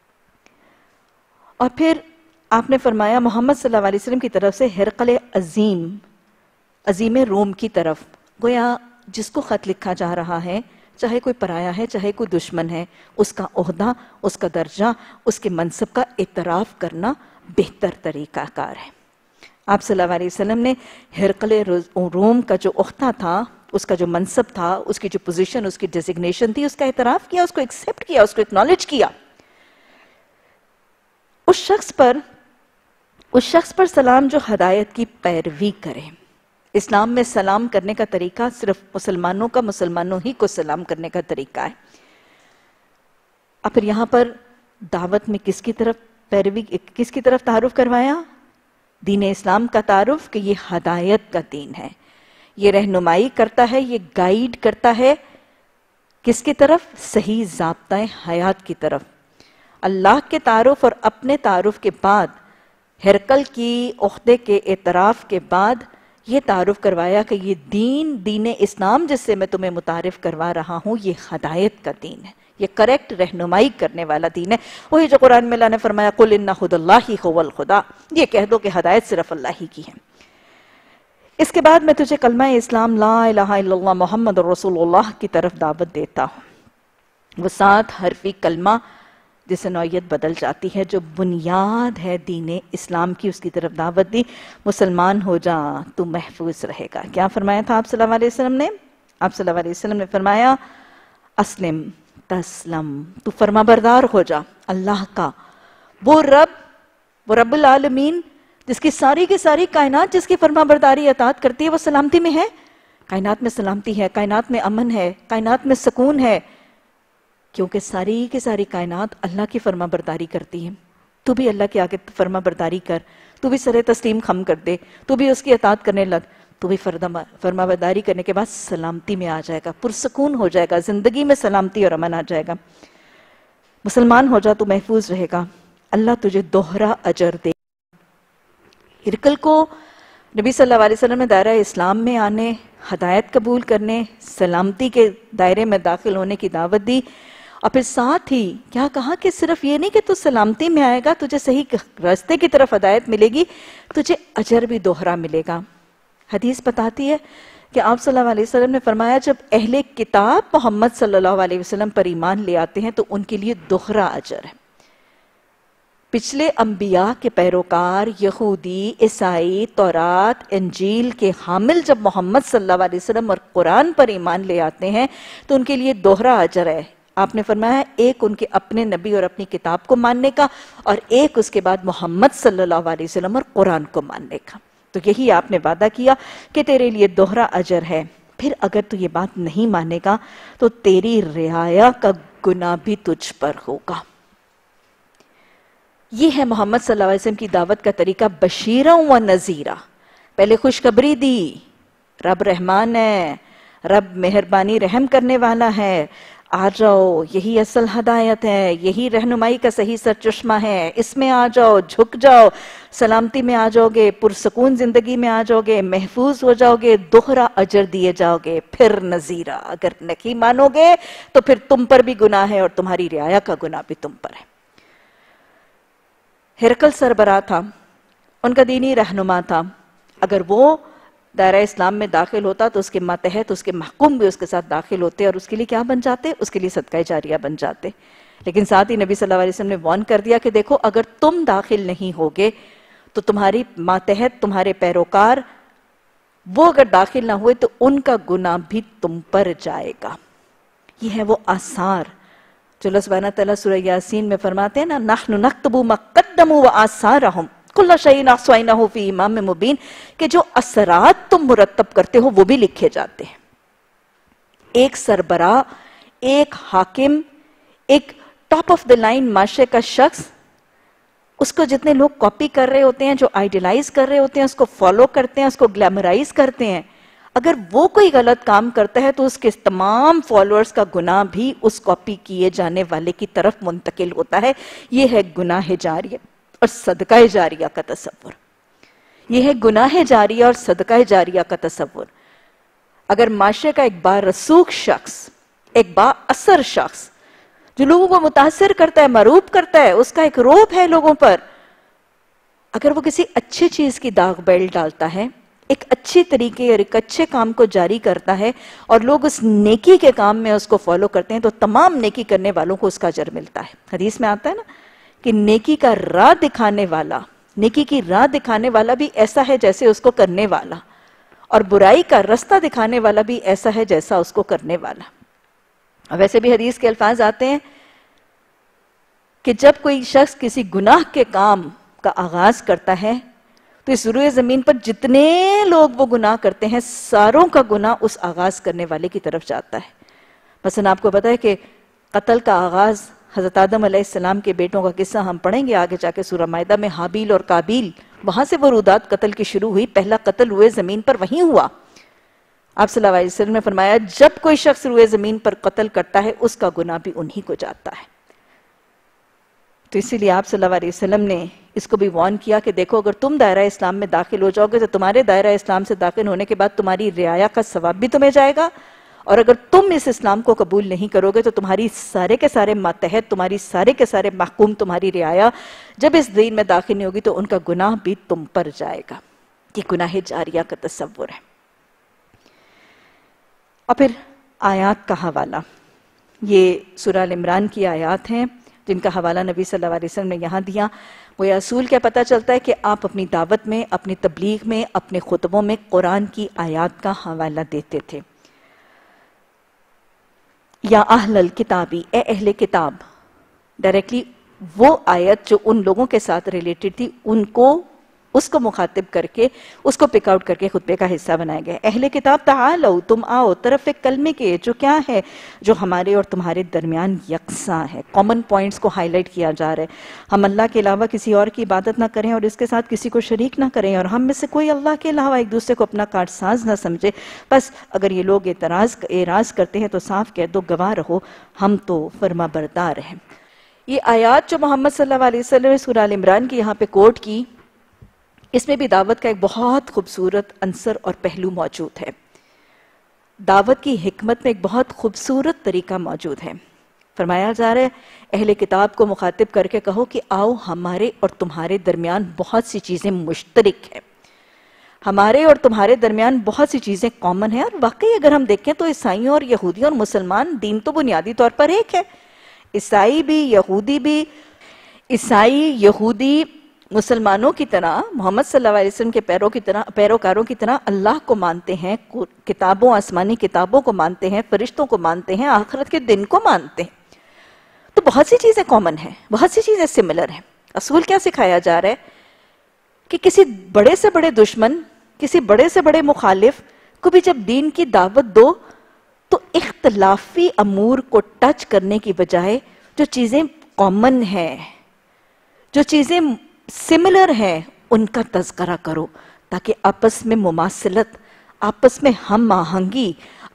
Speaker 1: اور پھر آپ نے فرمایا محمد صلی اللہ علیہ وسلم کی طرف سے ہرقل عظیم روم کی طرف، گویا جس کو خط لکھا جا رہا ہے، چاہے کوئی پرایا ہے چاہے کوئی دشمن ہے، اس کا عہدہ، اس کا درجہ، اس کے منصب کا اعتراف کرنا بہتر طریقہ کار ہے. آپ صلی اللہ علیہ وسلم نے ہرقل روم کا جو عہدہ تھا، اس کا جو منصب تھا، اس کی جو پوزیشن، اس کی ڈیزگنیشن تھی، اس کا اعتراف کیا، اس کو ایکسیپٹ کیا، اس کو اکنالج کیا. اس شخص پر سلام جو ہدایت کی پیروی کرے. اسلام میں سلام کرنے کا طریقہ صرف مسلمانوں ہی کو سلام کرنے کا طریقہ ہے. اور پھر یہاں پر دعوت میں کس کی طرف تعارف کروایا؟ دین اسلام کا تعارف، کہ یہ ہدایت کا دین ہے، یہ رہنمائی کرتا ہے، یہ گائیڈ کرتا ہے کس کی طرف؟ صحیح ضابطۂ حیات کی طرف. اللہ کے تعارف اور اپنے تعارف کے بعد، ہرقل کی عہدے کے اعتراف کے بعد، یہ تعارف کروایا کہ یہ دین اسلام جس سے میں تمہیں متعارف کروا رہا ہوں، یہ ہدایت کا دین ہے، یہ کریکٹ رہنمائی کرنے والا دین ہے. وہی جو قرآن میں اللہ نے فرمایا قُلْ إِنَّ هُدَى اللَّهِ هُوَ الْهُدَى، یہ کہہ دو کہ ہدایت صرف اللہ ہی کی ہے. اس کے بعد میں تجھے کلمہ اسلام لا الہ الا اللہ محمد رسول اللہ کی طرف دعوت دیتا ہوں. وہ 7 حرفی کلمہ جس سے نوعیت بدل جاتی ہے، جو بنیاد ہے دین اسلام کی، اس کی طرف دعوت دی. مسلمان ہو جا تو محفوظ رہے گا. کیا فرمایا تھا آپ صلی اللہ علیہ وسلم نے؟ آپ صلی اللہ علیہ وسلم نے فرمایا اسلم تسلم، تو فرما بردار ہو جا اللہ کا. وہ رب العالمین جس کی ساری کی ساری کائنات جس کی فرما برداری اطاعت کرتی ہے، وہ سلامتی میں ہے. کائنات میں سلامتی ہے، کائنات میں امن ہے، کائنات میں سکون ہے، کیونکہ ساری کی ساری کائنات اللہ کی فرما برداری کرتی ہے. تو بھی اللہ کے آگے فرما برداری کر، تو بھی سر تسلیم خم کر دے، تو بھی اس کی اطاعت کرنے لگ، تو بھی فرما برداری کرنے کے بعد سلامتی میں آ جائے گا، پرسکون ہو جائے گا، زندگی میں سلامتی اور امن آ جائے گا. مسلمان ہو جا تو محفوظ رہے گا، اللہ تجھے دوہرا اجر دے. ہرقل کو نبی صلی اللہ علیہ وسلم نے دائرہ اسلام میں آنے، ہدایت قبول کرنے، سلامتی کے دائرے میں داخل ہونے کی دعوت دی. اور پھر ساتھ ہی کیا کہا کہ صرف یہ نہیں کہ تو سلامتی میں آئے گا، تجھے صحیح راستے کی طرف ہدایت ملے گی، تجھے اجر بھی دوہرا ملے گا. حدیث بتاتی ہے کہ آپ صلی اللہ علیہ وسلم نے فرمایا جب اہل کتاب محمد صلی اللہ علیہ وسلم پر ایمان لے آتے ہیں تو ان کے لیے دوہرا اجر ہے. پچھلے انبیاء کے پیروکار، یہودی، عیسائی، تورات، انجیل کے حامل جب محمد صلی اللہ علیہ وسلم اور قرآن پر ایمان لے آتے ہیں تو ان کے لیے دوہرا اجر ہے. آپ نے فرمایا ایک ان کے اپنے نبی اور اپنی کتاب کو ماننے کا، اور ایک اس کے بعد محمد صلی اللہ علیہ وسلم اور قرآن کو ماننے کا. تو یہی آپ نے وعدہ کیا کہ تیرے لیے دوہرا اجر ہے. پھر اگر تو یہ بات نہیں مانے گا تو تیری رعایا کا گناہ بھی تجھ پر ہوگا. یہ ہے محمد صلی اللہ علیہ وسلم کی دعوت کا طریقہ، بشیرا و نذیرا. پہلے خوشخبری دی، رب رحمان ہے، رب مہربانی رحم کرنے والا ہے، آ جاؤ، یہی اصل ہدایت ہے، یہی رہنمائی کا صحیح سرچشمہ ہے، اس میں آ جاؤ، جھک جاؤ، سلامتی میں آ جاؤ گے، پرسکون زندگی میں آ جاؤ گے، محفوظ ہو جاؤ گے، دوہرا اجر دیے جاؤ گے. پھر نذیرا، اگر نہیں مانو گے تو پھر تم پر بھی گناہ ہے اور تمہاری رعایا کا گناہ بھی تم پر ہے. ہرقل سربراہ تھا، ان کا دینی رہنما تھا. اگر وہ دائرہ اسلام میں داخل ہوتا تو اس کے ماتحت اس کے محکوم بھی اس کے ساتھ داخل ہوتے، اور اس کے لیے کیا بن جاتے؟ اس کے لیے صدقہ جاریہ بن جاتے. لیکن ساتھ ہی نبی صلی اللہ علیہ وسلم نے وارن کر دیا کہ دیکھو اگر تم داخل نہیں ہوگے تو تمہاری ماتحت تمہارے پیروکار وہ اگر داخل نہ ہوئے تو ان کا گناہ بھی تم پر جائے گا. یہ ہے وہ آثار جو اللہ سبحانہ تعالیٰ سورہ یاسین میں فرماتے ہیں نا، نحن نکتب ما قدموا وآثارہم کل شیء احصیناہ فی امام مبین، کہ جو اثرات تم مرتب کرتے ہو وہ بھی لکھے جاتے ہیں. ایک سربراہ ایک حاکم، ایک ٹاپ آف دا لائن معاشرے کا شخص، اس کو جتنے لوگ کاپی کر رہے ہوتے ہیں، جو آئیڈیلائز کر رہے ہوتے ہیں، اس کو فالو کرتے ہیں، اس کو گلیمرائز کرتے ہیں، اگر وہ کوئی غلط کام کرتا ہے تو اس کے تمام فالوورز کا گناہ بھی اس کاپی کیے جانے والے کی طرف منتقل ہوتا ہے۔ یہ ہے گناہ جاریہ اور صدقہ جاریہ کا تصور۔ یہ ہے گناہ جاریہ اور صدقہ جاریہ کا تصور۔ اگر معاشرے کا ایک بارسوخ شخص، ایک با اثر شخص جو لوگوں کو متاثر کرتا ہے، مروب کرتا ہے، اس کا ایک روب ہے لوگوں پر، اگر وہ کسی اچھی چیز کی داغ بیل ڈالتا ہے، ایک اچھی طریقے اور ایک اچھے کام کو جاری کرتا ہے اور لوگ اس نیکی کے کام میں اس کو فالو کرتے ہیں، تو تمام نیکی کرنے والوں کو اس کا اجر ملتا ہے۔ حدیث میں آتا ہے نا کہ نیکی کا راہ دکھانے والا، نیکی کی راہ دکھانے والا بھی ایسا ہے جیسے اس کو کرنے والا، اور برائی کا رستہ دکھانے والا بھی ایسا ہے جیسا اس کو کرنے والا۔ اور ویسے بھی حدیث کے الفاظ آتے ہیں کہ جب کوئی شخص کسی گناہ کے کام کا آغاز کرتا ہے تو اس روئے زمین پر جتنے لوگ وہ گناہ کرتے ہیں، ساروں کا گناہ اس آغاز کرنے والے کی طرف جاتا ہے۔ مثلا آپ کو پتا ہے کہ قتل کا آغاز حضرت آدم علیہ السلام کے بیٹوں کا قصہ ہم پڑھیں گے آگے جا کے سورہ مائدہ میں، حابیل اور قابیل، وہاں سے وہ رودات قتل کی شروع ہوئی، پہلا قتل روئے زمین پر وہیں ہوا۔ آپ صلی اللہ علیہ وسلم نے فرمایا جب کوئی شخص روئے زمین پر قتل کرتا ہے اس کا گناہ بھی انہی کو جاتا ہے۔ تو اسی لیے آپ صلی اللہ علیہ وسلم نے اس کو بھی وارن کیا کہ دیکھو اگر تم دائرہ اسلام میں داخل ہو جاؤ گے تو تمہارے دائرہ اسلام سے داخل ہونے کے بعد تمہاری رعایا کا ثواب بھی تمہیں جائے گا، اور اگر تم اس اسلام کو قبول نہیں کرو گے تو تمہاری سارے کے سارے ماتحت، تمہاری سارے کے سارے محکوم، تمہاری رعایا جب اس دین میں داخل نہیں ہوگی تو ان کا گناہ بھی تم پر جائے گا۔ یہ گناہ جاریہ کا تصور ہے۔ اور پھر آیات کا حوالہ، یہ سورہ ال عمران کی آیات ہیں جن کا حوالہ نبی صلی اللہ علیہ وسلم نے یہاں دیا۔ وہ یہ اصول کیا پتہ چلتا ہے کہ آپ اپنی دعوت میں، اپنی تبلیغ میں، اپنے خطبوں میں قرآن کی آیات کا حوالہ دیتے تھے۔ یا اہل الکتابی، اے اہل کتاب، ڈائریکٹلی وہ آیت جو ان لوگوں کے ساتھ ریلیٹڈ تھی اس کو مخاطب کر کے اس کو پک آؤٹ کر کے خطبے کا حصہ بنایا گیا۔ اہل کتاب تعالو، تم آؤ طرف ایک کلمے کے جو کیا ہے، جو ہمارے اور تمہارے درمیان یکساں ہے۔ کامن پوائنٹس کو ہائی لائٹ کیا جا رہا ہے۔ ہم اللہ کے علاوہ کسی اور کی عبادت نہ کریں اور اس کے ساتھ کسی کو شریک نہ کریں، اور ہم میں سے کوئی اللہ کے علاوہ ایک دوسرے کو اپنا کارساز نہ سمجھے۔ بس اگر یہ لوگ اعراض کرتے ہیں تو صاف کہہ دو گواہ رہو ہم تو فرما بردار ہیں۔ یہ آیات جو محمد صلی اللہ علیہ وسلم نے سورہ ال عمران کی یہاں پہ کوٹ کی، اس میں بھی دعوت کا ایک بہت خوبصورت عنصر اور پہلو موجود ہے۔ دعوت کی حکمت میں ایک بہت خوبصورت طریقہ موجود ہے۔ فرمایا جا رہا ہے اہل کتاب کو مخاطب کر کے کہو کہ آؤ ہمارے اور تمہارے درمیان بہت سی چیزیں مشترک ہیں، ہمارے اور تمہارے درمیان بہت سی چیزیں کامن ہیں۔ اور واقعی اگر ہم دیکھیں تو عیسائیوں اور یہودیوں اور مسلمان دین تو بنیادی طور پر ایک ہے۔ عیسائی یہودی مسلمانوں کی طرح، محمد صلی اللہ علیہ وسلم کے پیروکاروں کی طرح اللہ کو مانتے ہیں، کتابوں، آسمانی کتابوں کو مانتے ہیں، فرشتوں کو مانتے ہیں، آخرت کے دن کو مانتے ہیں۔ تو بہت سی چیزیں کامن ہیں، بہت سی چیزیں سملر ہیں۔ اصول کیا سکھایا جا رہا ہے کہ کسی بڑے سے بڑے دشمن، کسی بڑے سے بڑے مخالف کو بھی جب دین کی دعوت دو تو اختلافی امور کو ٹچ کرنے کی بجائے جو چیزیں کامن ہیں، جو چیزیں سملر ہیں، ان کا تذکرہ کرو، تاکہ آپس میں مماثلت، آپس میں ہم آہنگی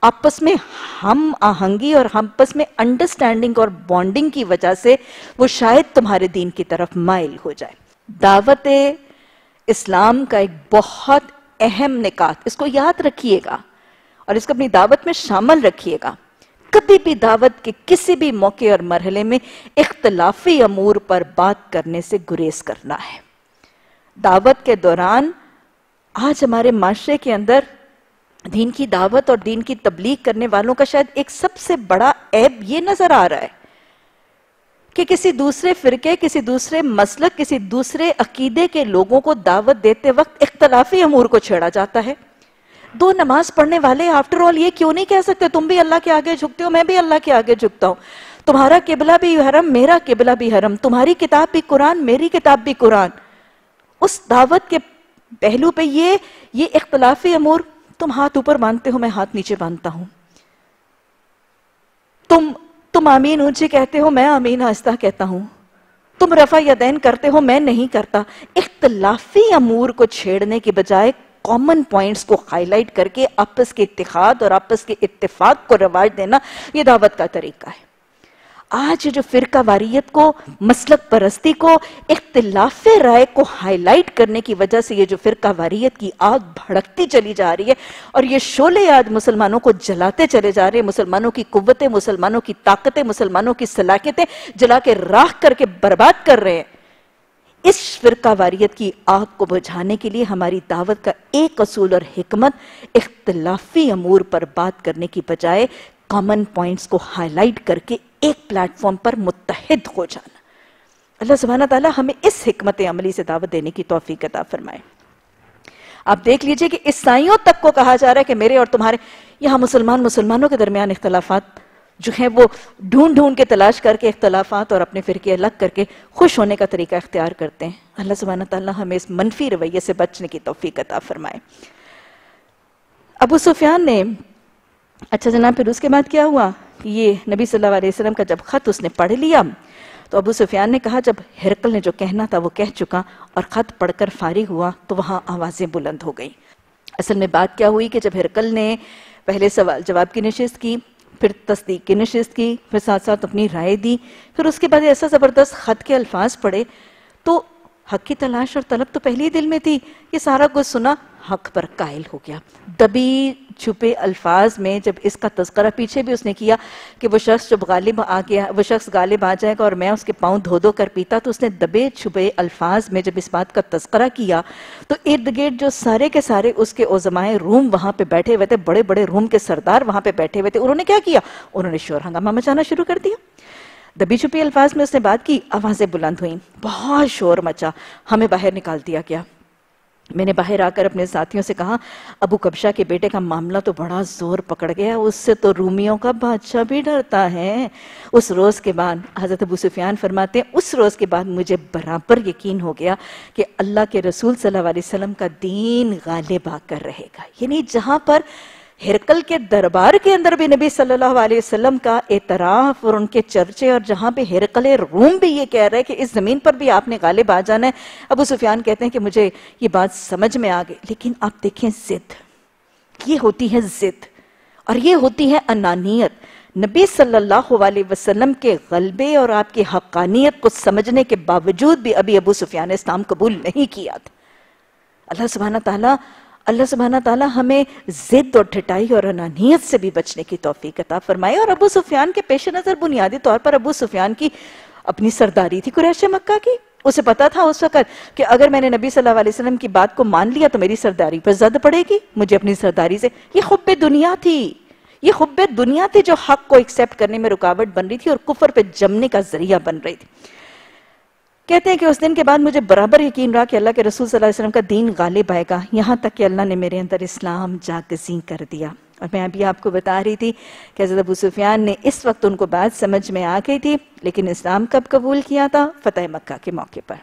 Speaker 1: اور آپس میں انڈرسٹینڈنگ اور بانڈنگ کی وجہ سے وہ شاید تمہارے دین کی طرف مائل ہو جائے۔ دعوت اسلام کا ایک بہت اہم نکات، اس کو یاد رکھیے گا اور اس کو اپنی دعوت میں شامل رکھیے گا۔ کبھی بھی دعوت کے کسی بھی موقع اور مرحلے میں اختلافی امور پر بات کرنے سے گریز کرنا ہے۔ دعوت کے دوران آج ہمارے معاشرے کے اندر دین کی دعوت اور دین کی تبلیغ کرنے والوں کا شاید ایک سب سے بڑا عیب یہ نظر آ رہا ہے کہ کسی دوسرے فرقے، کسی دوسرے مسلک، کسی دوسرے عقیدے کے لوگوں کو دعوت دیتے وقت اختلافی امور کو چھیڑا جاتا ہے۔ دو نماز پڑھنے والے آفٹر آل یہ کیوں نہیں کہہ سکتے تم بھی اللہ کے آگے جھکتے ہو، میں بھی اللہ کے آگے جھکتا ہوں، تمہارا قبلہ بھی حرم، میرا قبلہ بھی حرم، تمہاری کتاب بھی قرآن، میری کتاب بھی قرآن۔ اس دعوت کے پہلو پہ یہ اختلافی امور، تم ہاتھ اوپر باندھتے ہو، میں ہاتھ نیچے باندھتا ہوں، تم آمین اونچی کہتے ہو، میں آمین آہستہ کہتا ہوں، تم رفع یدین کرتے ہو، میں نہیں کرتا. اختلافی امور کو چھیڑنے کی بجائے کامن پوائنٹس کو ہائی لائٹ کر کے آپس کے اتحاد اور آپس کے اتفاق کو رواج دینا، یہ دعوت کا طریقہ ہے. آج جو فرقہ واریت کو، مسلک پرستی کو، اختلاف رائے کو ہائی لائٹ کرنے کی وجہ سے یہ جو فرقہ واریت کی آگ بھڑکتی چلی جا رہی ہے اور یہ شعلے آج مسلمانوں کو جلاتے چلے جا رہے ہیں، مسلمانوں کی قوتیں، مسلمانوں کی طاقتیں، مسلمانوں کی صلاحیتیں جلا کے راکھ کر کے برباد کر رہے ہیں. اس فرقہ واریت کی آگ کو بجھانے کے لیے ہماری دعوت کا ایک اصول اور حکمت اختلافی امور پر بات کرنے کی بجائے کامن پوائنٹس کو ہائی لائٹ کر کے ایک پلیٹ فارم پر متحد ہو جانا. اللہ سبحانہ تعالیٰ ہمیں اس حکمت عملی سے دعوت دینے کی توفیق عطا فرمائے. آپ دیکھ لیجئے کہ عیسائیوں تک کو کہا جا رہا ہے کہ میرے اور تمہارے یہاں مسلمانوں کے درمیان اختلافات جو ہیں وہ ڈھونڈ کے تلاش کر کے اختلافات اور اپنے فرقے الگ کر کے خوش ہونے کا طریقہ اختیار کرتے ہیں. اللہ سبحانہ تعالیٰ ہمیں اس منفی رویے سے بچنے کی توفیق عطا فرمائے. ابو سفیان نے اچھا جناب پھر اس کے بعد کیا ہوا کہ یہ نبی صلی اللہ علیہ وسلم کا جب خط اس نے پڑھ لیا تو ابو سفیان نے کہا جب ہرقل نے جو کہنا تھا وہ کہہ چکا اور خط پڑھ کر فارغ ہوا تو وہاں آوازیں بلند ہو گئیں. اصل میں بات کیا ہوئی کہ جب ہرقل نے پہلے سوال جواب کی نشست کی، پھر تصدیق کی نشست کی، پھر ساتھ ساتھ اپنی رائے دی، پھر اس کے بعد ایسا زبردست خط کے الفاظ پڑھے تو حق کی تلاش اور طلب تو پہلے ہی دل میں تھی. یہ سارا کچھ سنا، حق پر قائل ہو گیا. دبی چھپے الفاظ میں جب اس کا تذکرہ پیچھے بھی اس نے کیا کہ وہ شخص جب غالب آ جائے گا اور میں اس کے پاؤں دھو دھو کر پیتا، تو اس نے دبے چھپے الفاظ میں جب اس بات کا تذکرہ کیا تو ارد گرد جو سارے کے سارے اس کے عظمائے روم وہاں پہ بیٹھے ہوئے تھے، بڑے بڑے روم کے سردار وہاں پہ بیٹھے ہوئے تھے، انہوں نے کیا کیا؟ انہوں نے شور ہنگامہ مچانا شروع کر دیا. دبی چھپی الفاظ میں اس نے بات کی، آوازیں بلند ہوئیں، بہت شور مچا، ہمیں باہر نکال دیا گیا. میں نے باہر آ کر اپنے ساتھیوں سے کہا ابو کبشہ کے بیٹے کا معاملہ تو بڑا زور پکڑ گیا، اس سے تو رومیوں کا بادشاہ بھی ڈرتا ہے. اس روز کے بعد حضرت ابو سفیان فرماتے ہیں اس روز کے بعد مجھے برابر یقین ہو گیا کہ اللہ کے رسول صلی اللہ علیہ وسلم کا دین غالب آ کر رہے گا. یعنی جہاں پر ہرقل کے دربار کے اندر بھی نبی صلی اللہ علیہ وسلم کا اعتراف اور ان کے چرچے، اور جہاں پہ ہرقل روم بھی یہ کہہ رہے ہیں کہ اس زمین پر بھی آپ نے غالب آ جانا ہے، ابو سفیان کہتے ہیں کہ مجھے یہ بات سمجھ میں آ گئی. لیکن آپ دیکھیں ضد، یہ ہوتی ہے ضد اور یہ ہوتی ہے انانیت. نبی صلی اللہ علیہ وسلم کے غلبے اور آپ کی حقانیت کو سمجھنے کے باوجود بھی ابھی ابو سفیان نے اسلام قبول نہیں کیا تھا. اللہ سبحانہ تعالیٰ ہمیں ضد اور ٹھٹائی اور انانیت سے بھی بچنے کی توفیق عطا فرمائے. اور ابو سفیان کے پیش نظر بنیادی طور پر ابو سفیان کی اپنی سرداری تھی قریش مکہ کی. اسے پتا تھا اس وقت کہ اگر میں نے نبی صلی اللہ علیہ وسلم کی بات کو مان لیا تو میری سرداری پر زد پڑے گی، مجھے اپنی سرداری سے. یہ حب دنیا تھی جو حق کو ایکسیپٹ کرنے میں رکاوٹ بن رہی تھی اور کفر پہ جمنے کا ذریعہ بن رہی تھی. کہتے ہیں کہ اس دن کے بعد مجھے برابر یقین رہا کہ اللہ کے رسول صلی اللہ علیہ وسلم کا دین غالب آئے گا، یہاں تک کہ اللہ نے میرے اندر اسلام جاگزیں کر دیا. اور میں ابھی آپ کو بتا رہی تھی کہ حضرت ابو سفیان نے اس وقت ان کو بات سمجھ میں آ گئی تھی، لیکن اسلام کب قبول کیا تھا؟ فتح مکہ کے موقع پر.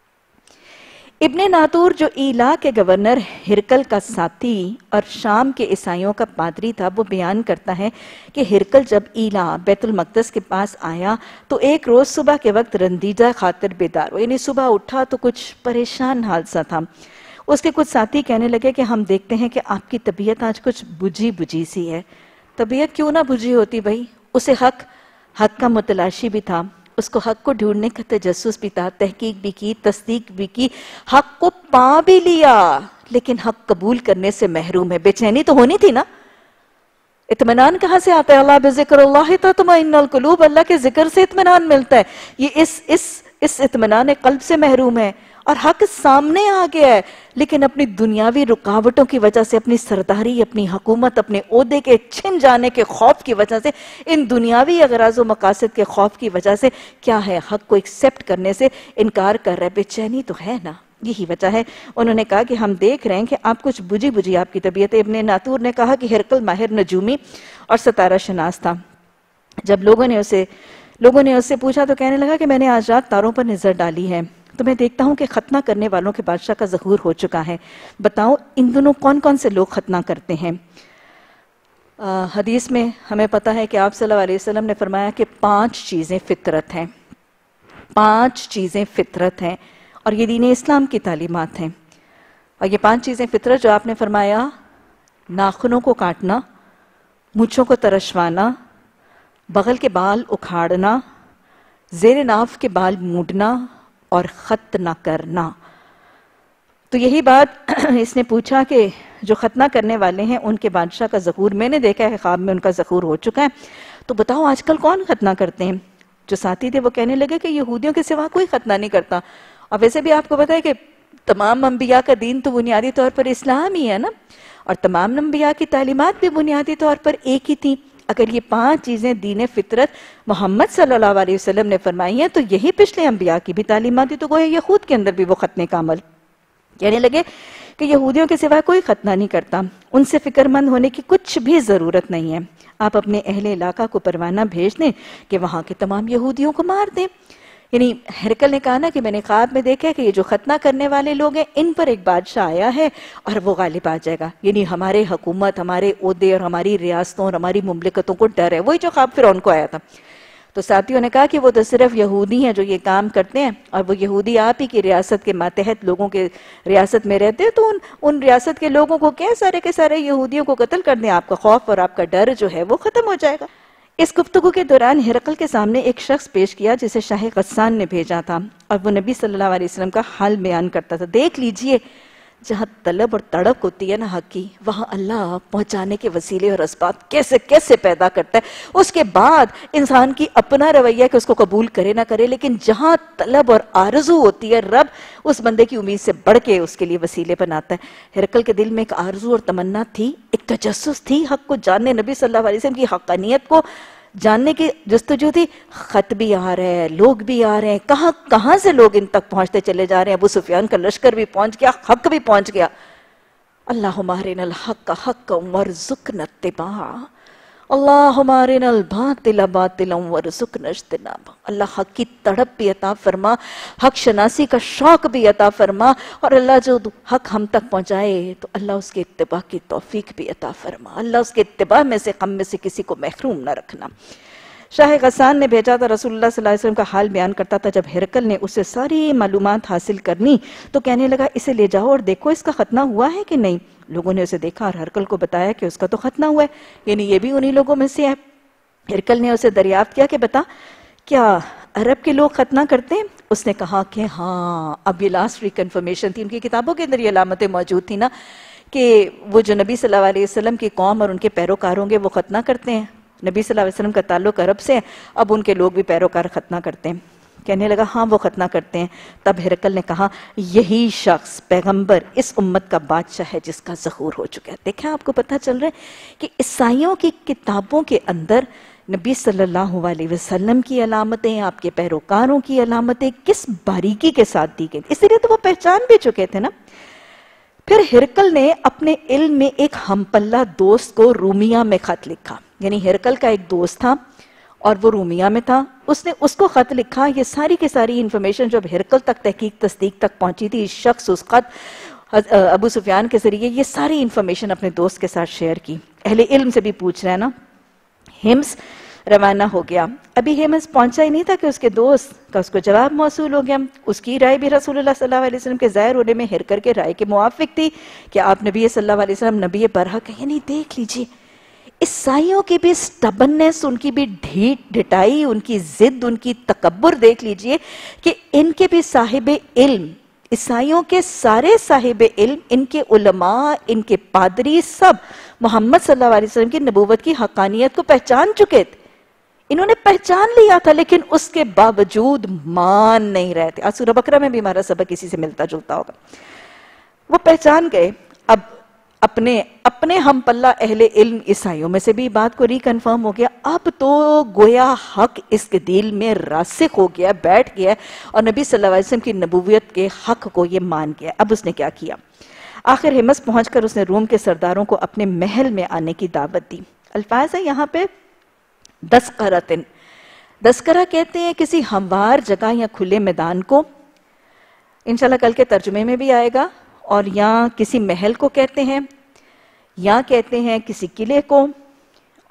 Speaker 1: ابن ناطور جو ایلا کے گورنر ہرقل کا ساتھی اور شام کے عیسائیوں کا پادری تھا، وہ بیان کرتا ہے کہ ہرقل جب ایلا بیت المقدس کے پاس آیا تو ایک روز صبح کے وقت رندیدہ خاطر بیدار ہو، یعنی صبح اٹھا تو کچھ پریشان حادثہ تھا. اس کے کچھ ساتھی کہنے لگے کہ ہم دیکھتے ہیں کہ آپ کی طبیعت آج کچھ بجھی سی ہے. طبیعت کیوں نہ بجھی ہوتی بھائی؟ اسے حق کا متلاشی بھی تھا، اس کو حق کو ڈھونڈنے کا تجسس بھی تھا، تحقیق بھی کی، تصدیق بھی کی، حق کو پا بھی لیا، لیکن حق قبول کرنے سے محروم ہے. بے چینی تو ہونی تھی نا. اطمینان کہاں سے آتا ہے؟ اللہ بذکر اللہ تطمئن القلوب، اللہ کے ذکر سے اطمینان ملتا ہے. یہ اس اطمینان قلب سے محروم ہے اور حق سامنے آ گیا ہے، لیکن اپنی دنیاوی رکاوٹوں کی وجہ سے، اپنی سرداری، اپنی حکومت، اپنے عہدے کے چھن جانے کے خوف کی وجہ سے، ان دنیاوی اغراض و مقاصد کے خوف کی وجہ سے کیا ہے؟ حق کو ایکسیپٹ کرنے سے انکار کر رہے. بے چینی تو ہے نا. یہی وجہ ہے. انہوں نے کہا کہ ہم دیکھ رہے ہیں کہ آپ کچھ بجھی آپ کی طبیعت. ابن ناطور نے کہا کہ ہرقل ماہر نجومی اور ستارہ شناس تھا. جب لوگوں نے اس سے پوچھا تو کہنے لگا کہ میں نے آج رات تاروں پر نظر ڈالی ہے تو میں دیکھتا ہوں کہ ختنہ کرنے والوں کے بادشاہ کا ظہور ہو چکا ہے. بتاؤ ان دنوں کون کون سے لوگ ختنہ کرتے ہیں؟ حدیث میں ہمیں پتہ ہے کہ آپ صلی اللہ علیہ وسلم نے فرمایا کہ 5 چیزیں فطرت ہیں، 5 چیزیں فطرت ہیں، اور یہ دین اسلام کی تعلیمات ہیں۔ اور یہ 5 چیزیں فطرت جو آپ نے فرمایا، ناخنوں کو کاٹنا، مونچھوں کو ترشوانا، بغل کے بال اکھاڑنا، زیر ناف کے بال مونڈنا اور خط نہ کرنا۔ تو یہی بات اس نے پوچھا کہ جو ختنہ کرنے والے ہیں ان کے بادشاہ کا ظہور میں نے دیکھا ہے، خواب میں ان کا ظہور ہو چکا ہے، تو بتاؤ آج کل کون ختنہ کرتے ہیں؟ جو ساتھی تھے وہ کہنے لگے کہ یہودیوں کے سوا کوئی ختنہ نہیں کرتا۔ اور ویسے بھی آپ کو پتہ ہے کہ تمام انبیاء کا دین تو بنیادی طور پر اسلام ہی ہے نا، اور تمام انبیاء کی تعلیمات بھی بنیادی طور پر ایک ہی تھیں۔ اگر یہ 5 چیزیں دین فطرت محمد صلی اللہ علیہ وسلم نے فرمائی ہیں تو یہی پچھلے انبیاء کی بھی تعلیمات تھی، تو گویا یہود کے اندر بھی وہ ختنے کا عمل۔ کہنے لگے کہ یہودیوں کے سوا کوئی ختنہ نہیں کرتا، ان سے فکر مند ہونے کی کچھ بھی ضرورت نہیں ہے، آپ اپنے اہل علاقہ کو پروانہ بھیج دیں کہ وہاں کے تمام یہودیوں کو مار دیں۔ یعنی ہرقل نے کہا نا کہ میں نے خواب میں دیکھا کہ یہ جو ختنہ کرنے والے لوگ ہیں ان پر ایک بادشاہ آیا ہے اور وہ غالب آ جائے گا، یعنی ہمارے حکومت، ہمارے عہدے اور ہماری ریاستوں اور ہماری مملکتوں کو ڈر ہے، وہی جو خواب فرعون کو آیا تھا۔ تو ساتھیوں نے کہا کہ وہ تو صرف یہودی ہیں جو یہ کام کرتے ہیں، اور وہ یہودی آپ ہی کی ریاست کے ماتحت لوگوں کے ریاست میں رہتے ہیں، تو ان ریاست کے لوگوں کو کیا سارے کے سارے یہودیوں کو قتل کر دیں، آپ کا خوف اور آپ کا ڈر جو ہے وہ ختم ہو جائے گا۔ اس گفتگو کے دوران ہرقل کے سامنے ایک شخص پیش کیا جسے شاہ غسان نے بھیجا تھا، اور وہ نبی صلی اللہ علیہ وسلم کا حال بیان کرتا تھا۔ دیکھ لیجئے جہاں طلب اور تڑپ ہوتی ہے نا حق کی، وہاں اللہ پہنچانے کے وسیلے اور اسباب کیسے کیسے پیدا کرتا ہے۔ اس کے بعد انسان کی اپنا رویہ کہ اس کو قبول کرے نہ کرے، لیکن جہاں طلب اور آرزو ہوتی ہے رب اس بندے کی امید سے بڑھ کے اس کے لیے وسیلے بناتا ہے۔ ہرقل کے دل میں ایک آرزو اور تمنا تھی، ایک تجسس تھی حق کو جاننے، نبی صلی اللہ علیہ وسلم کی حقانیت کو جاننے کی جستجو تھی۔ خط بھی آ رہے ہیں، لوگ بھی آ رہے ہیں، کہاں کہاں سے لوگ ان تک پہنچتے چلے جا رہے ہیں۔ ابو سفیان کا لشکر بھی پہنچ گیا، حق بھی پہنچ گیا۔ اللہم ارنا الحق حقا وارزقنا اتباعہ، اللہم ارنا الباطل باطلا وارزقنا اجتنابہ۔ اللہ حق کی تڑپ بھی عطا فرما، حق شناسی کا شوق بھی عطا فرما، اور اللہ جو حق ہم تک پہنچائے تو اللہ اس کے اتباع کی توفیق بھی عطا فرما، اللہ اس کے اتباع میں سے ہم میں سے کسی کو محروم نہ رکھنا۔ شاہ غسان نے بھیجا تھا، رسول اللہ صلی اللہ علیہ وسلم کا حال بیان کرتا تھا۔ جب ہرقل نے اسے ساری معلومات حاصل کرنی تو کہنے لگا اسے لے جاؤ اور دیکھو اس کا ختنہ ہوا ہے کہ نہیں۔ لوگوں نے اسے دیکھا اور ہرقل کو بتایا کہ اس کا تو ختنہ ہوا ہے، یعنی یہ بھی انہی لوگوں میں سے ہے۔ ہرقل نے اسے دریافت کیا کہ بتا کیا عرب کے لوگ ختنہ کرتے ہیں؟ اس نے کہا کہ ہاں۔ اب یہ لاسٹ ریکنفرمیشن تھی، ان کی کتابوں کے اندر یہ علامتیں موجود تھی نا کہ وہ جو نبی صلی اللہ علیہ وسلم کی قوم اور ان کے پیروکار ہوں گے وہ ختنہ کرتے ہیں۔ نبی صلی اللہ علیہ وسلم کا تعلق عرب سے ہے، اب ان کے لوگ بھی پیروکار ختنہ کرتے ہیں۔ کہنے لگا ہاں وہ ختنہ کرتے ہیں۔ تب ہرقل نے کہا یہی شخص پیغمبر اس امت کا بادشاہ ہے جس کا ظہور ہو چکا ہے۔ دیکھیں آپ کو پتہ چل رہا ہے کہ عیسائیوں کی کتابوں کے اندر نبی صلی اللہ علیہ وسلم کی علامتیں، آپ کے پیروکاروں کی علامتیں کس باریکی کے ساتھ دی گئی، اس لیے تو وہ پہچان بھی چکے تھے نا۔ پھر ہرقل نے اپنے علم میں ایک ہم پلہ دوست کو رومیہ میں خط لکھا، یعنی ہرقل کا ایک دوست تھا اور وہ رومیہ میں تھا، اس نے اس کو خط لکھا۔ یہ ساری کی ساری انفارمیشن جب ہرقل تک تحقیق تصدیق تک پہنچی تھی، اس شخص اس خط ابو سفیان کے ذریعے یہ ساری انفارمیشن اپنے دوست کے ساتھ شیئر کی۔ اہل علم سے بھی پوچھ رہے ہیں نا۔ ہمس روانہ ہو گیا، ابھی ہمس پہنچا ہی نہیں تھا کہ اس کے دوست کا اس کو جواب موصول ہو گیا۔ اس کی رائے بھی رسول اللہ صلی اللہ علیہ وسلم کے ظاہر ہونے میں ہرقل کے رائے کے موافق تھی کہ آپ نبی صلی اللہ علیہ وسلم نبی برحق ہے۔ یعنی دیکھ لیجئے عیسائیوں کی بھی سٹبننس، ان کی بھی ڈھیٹ ڈھٹائی، ان کی ضد، ان کی تکبر دیکھ لیجئے کہ ان کے بھی صاحب علم، عیسائیوں کے سارے صاحب علم، ان کے علماء، ان کے پادری سب محمد صلی اللہ علیہ وسلم کی نبوت کی حقانیت کو پہچان چکے تھے۔ انہوں نے پہچان لیا تھا لیکن اس کے باوجود مان نہیں رہے تھے۔ سورہ بقرہ میں بھی ہمارا سبق اسی سے ملتا جلتا ہوگا۔ وہ پہچان گئے۔ اب اپنے ہم پلہ اہل علم عیسائیوں میں سے بھی بات کو ریکنفرم ہو گیا، اب تو گویا حق اس کے دل میں راسخ ہو گیا، بیٹھ گیا، اور نبی صلی اللہ علیہ وسلم کی نبوت کے حق کو یہ مان گیا۔ اب اس نے کیا کیا؟ آخر ہمس پہنچ کر اس نے روم کے سرداروں کو اپنے محل میں آنے کی دعوت دی۔ الفاظ ہے یہاں پہ دسقرتن، دسقرہ کہتے ہیں کسی ہموار جگہ یا کھلے میدان کو، انشاءاللہ کل کے ترجمے میں بھی آئے گا، اور یا کسی محل کو کہتے ہیں، یا کہتے ہیں کسی قلعے کو،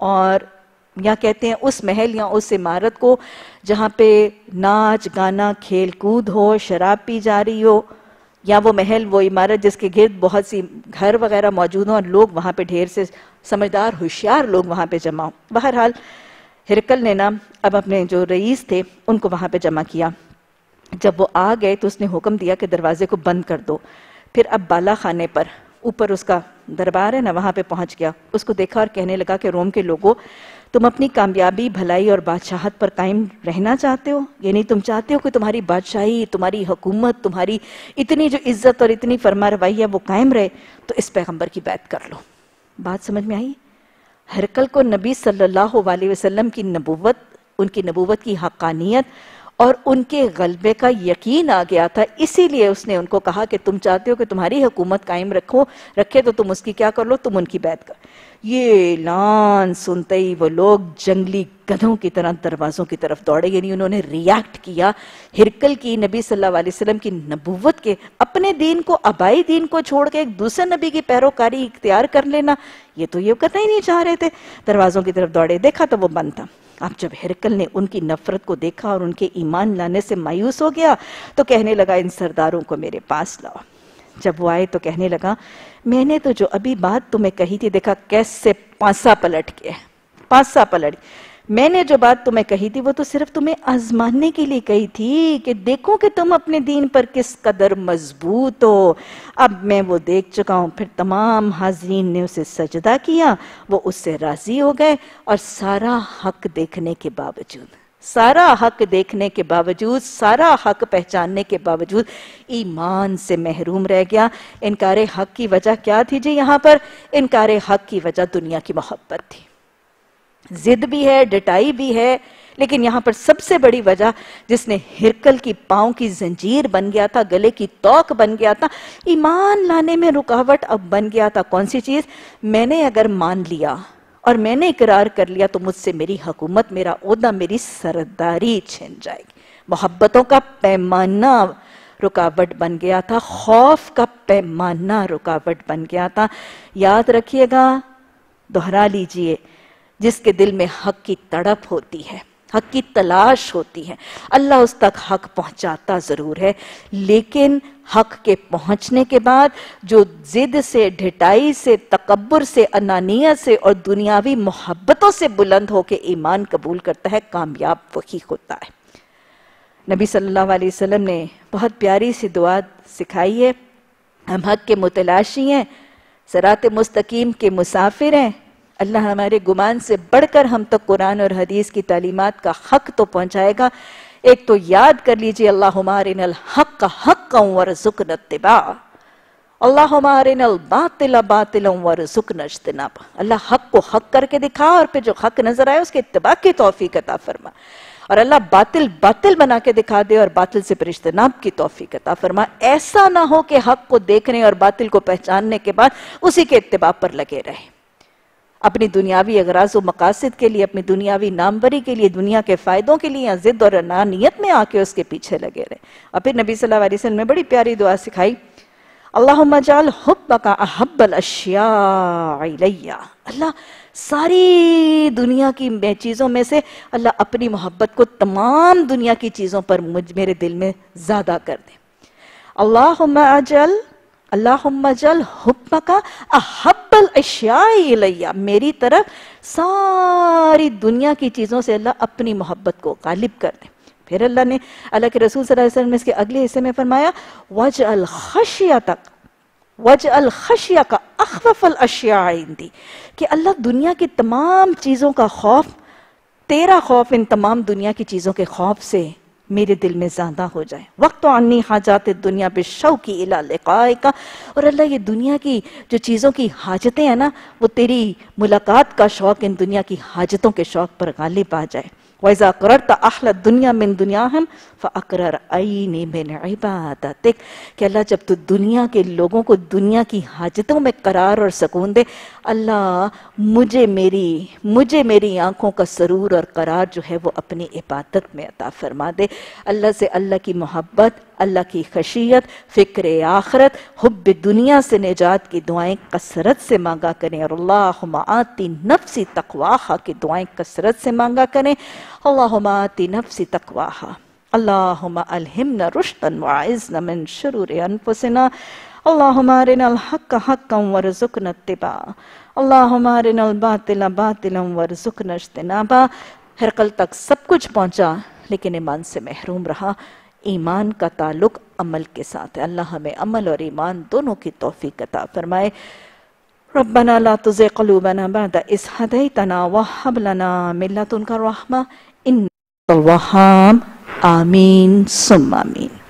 Speaker 1: اور یا کہتے ہیں اس محل یا اس عمارت کو جہاں پہ ناچ گانا کھیل کود ہو، شراب پی جا رہی ہو، یا وہ محل وہ عمارت جس کے گرد بہت سی گھر وغیرہ موجود ہوں اور لوگ وہاں پہ ڈھیر سے سمجھدار ہوشیار لوگ وہاں پہ جمع ہوں۔ بہرحال ہرقل نے نا اب اپنے جو رئیس تھے ان کو وہاں پہ جمع کیا۔ جب وہ آ گئے تو اس نے حکم دیا کہ دروازے کو بند کر دو۔ پھر اب بالا خانے پر اوپر اس کا دربار ہے نا، وہاں پہ پہنچ گیا، اس کو دیکھا اور کہنے لگا کہ روم کے لوگوں، تم اپنی کامیابی بھلائی اور بادشاہت پر قائم رہنا چاہتے ہو؟ یعنی تم چاہتے ہو کہ تمہاری بادشاہی، تمہاری حکومت، تمہاری اتنی جو عزت اور اتنی فرما روائی ہے وہ قائم رہے، تو اس پیغمبر کی بیعت کر لو۔ بات سمجھ میں آئی؟ ہرقل کو نبی صلی اللہ علیہ وسلم کی نبوت، ان کی نبوت کی حقانیت اور ان کے غلبے کا یقین آ گیا تھا، اسی لیے اس نے ان کو کہا کہ تم چاہتے ہو کہ تمہاری حکومت قائم رکھے تو تم اس کی کیا کر لو، تم ان کی بیعت کر۔ یہ اعلان سنتے ہی وہ لوگ جنگلی گدھوں کی طرح دروازوں کی طرف دوڑے، یعنی انہوں نے ریاکٹ کیا ہرقل کی نبی صلی اللہ علیہ وسلم کی نبوت کے، اپنے دین کو، آبائی دین کو چھوڑ کے ایک دوسرے نبی کی پیروکاری اختیار کر لینا، یہ تو یہ قطعی نہیں چاہ رہے تھے۔ دروازوں کی طرف دوڑے، دیکھا تو وہ بند تھا۔ اب جب ہرقل نے ان کی نفرت کو دیکھا اور ان کے ایمان لانے سے مایوس ہو گیا تو کہنے لگا ان سرداروں کو میرے پاس لاؤ۔ جب وہ آئے تو کہنے لگا میں نے تو جو ابھی بات تمہیں کہی تھی، دیکھا کیسے پانسا پلٹ کے، پانسا پلٹ، میں نے جو بات تمہیں کہی تھی وہ تو صرف تمہیں آزمانے کے لیے کہی تھی کہ دیکھو کہ تم اپنے دین پر کس قدر مضبوط ہو۔ اب میں وہ دیکھ چکا ہوں۔ پھر تمام حاضرین نے اسے سجدہ کیا، وہ اس سے راضی ہو گئے، اور سارا حق دیکھنے کے باوجود، سارا حق دیکھنے کے باوجود، سارا حق پہچاننے کے باوجود ایمان سے محروم رہ گیا۔ انکار حق کی وجہ کیا تھی جی؟ یہاں پر انکار حق کی وجہ دنیا کی محبت تھی۔ ضد بھی ہے، ڈٹائی بھی ہے، لیکن یہاں پر سب سے بڑی وجہ جس نے ہرقل کی پاؤں کی زنجیر بن گیا تھا، گلے کی توق بن گیا تھا، ایمان لانے میں رکاوٹ اب بن گیا تھا۔ کون سی چیز؟ میں نے اگر مان لیا اور میں نے اقرار کر لیا تو مجھ سے میری حکومت، میرا عہدہ، میری سرداری چھن جائے گی۔ محبتوں کا پیمانہ رکاوٹ بن گیا تھا، خوف کا پیمانہ رکاوٹ بن گیا تھا۔ یاد رکھیے گا، دہرا لیجئے، جس کے دل میں حق کی تڑپ ہوتی ہے، حق کی تلاش ہوتی ہے، اللہ اس تک حق پہنچاتا ضرور ہے، لیکن حق کے پہنچنے کے بعد جو ضد سے، ڈھٹائی سے، تکبر سے، انانیت سے اور دنیاوی محبتوں سے بلند ہو کے ایمان قبول کرتا ہے، کامیاب وہی ہوتا ہے۔ نبی صلی اللہ علیہ وسلم نے بہت پیاری سی دعا سکھائی ہے، ہم حق کے متلاشی ہیں، صراط مستقیم کے مسافر ہیں، اللہ ہمارے گمان سے بڑھ کر ہم تک قرآن اور حدیث کی تعلیمات کا حق تو پہنچائے گا۔ ایک تو یاد کر لیجئے، اللہم ارنا الحق حقا وارزقنا اتباعہ، اللہم ارنا الباطل باطلا وارزقنا اجتنابہ۔ اللہ حق کو حق کر کے دکھا، اور پھر جو حق نظر آئے اس کے اتباع کی توفیق عطا فرما، اور اللہ باطل باطل بنا کے دکھا دے اور باطل سے پھر اجتناب کی توفیق عطا فرما۔ ایسا نہ ہو کہ حق کو دیکھنے اور باطل کو پہچاننے کے بعد اسی کے اتباع پر لگے رہے، اپنی دنیاوی اغراض و مقاصد کے لیے، اپنی دنیاوی ناموری کے لیے، دنیا کے فائدوں کے لیے، یا ضد اور انانیت میں آ کے اس کے پیچھے لگے رہے۔ اور پھر نبی صلی اللہ علیہ وسلم نے بڑی پیاری دعا سکھائی، اللہم اجعل حبک احب الاشیاء الی، اللہ ساری دنیا کی چیزوں میں سے اللہ اپنی محبت کو تمام دنیا کی چیزوں پر میرے دل میں زیادہ کر دے۔ اللہم اجعل حبک احب الاشیاء الی، میری طرف ساری دنیا کی چیزوں سے اللہ اپنی محبت کو غالب کر دے۔ پھر اللہ نے، اللہ کے رسول صلی اللہ علیہ وسلم نے اس کے اگلے حصے میں فرمایا، وَاجْعَلْ خَشْيَكَ أَخْوَفَ الْأَشْيَاءِ عِنْدِي، کہ اللہ دنیا کی تمام چیزوں کا خوف، تیرا خوف ان تمام دنیا کی چیزوں کے خوف سے میرے دل میں زیادہ ہو جائے۔ وقت عنی حاجات الدنیا بالشوق الی لقائک، اور اللہ یہ دنیا کی جو چیزوں کی حاجتیں ہیں نا، وہ تیری ملاقات کا شوق ان دنیا کی حاجتوں کے شوق پر غالب آ جائے۔ وَإِذَا قَرَرْتَ أَحْلَى الدُّنْيَا مِن دُنْيَاهِمْ فَأَقْرَرْ عَيْنِي مِنْ عِبَادَتِكَ، کہ اللہ جب تو دنیا کے لوگوں کو دنیا کی حاجتوں میں قرار اور سکون دے، اللہ مجھے میری آنکھوں کا سرور اور قرار جو ہے وہ اپنی عبادت میں عطا فرما دے۔ اللہ سے اللہ کی محبت اللہ کی خشیت، فکر آخرت، حب دنیا سے نجات کی دعائیں کثرت سے مانگا کریں، اور اللہم آتی نفسی تقواہا کی دعائیں کثرت سے مانگا کریں۔ اللہم آتی نفسی تقواہا، اللہم الہمنا رشدا وعزنا من شرور انفسنا، اللہم ارنا الحق حقا وارزقنا اتباعہ، اللہم ارنا الباطل باطلا وارزقنا اجتنابہ۔ ہرقل تک سب کچھ پہنچا لیکن ایمان سے محروم رہا۔ ایمان کا تعلق عمل کے ساتھ ہے، اللہ ہمیں عمل اور ایمان دونوں کی توفیق عطا فرمائے۔ ربنا لا تزغ قلوبنا بعد إذ هديتنا وهب لنا من لدنك رحمة إنك الوهاب، آمین ثم آمین۔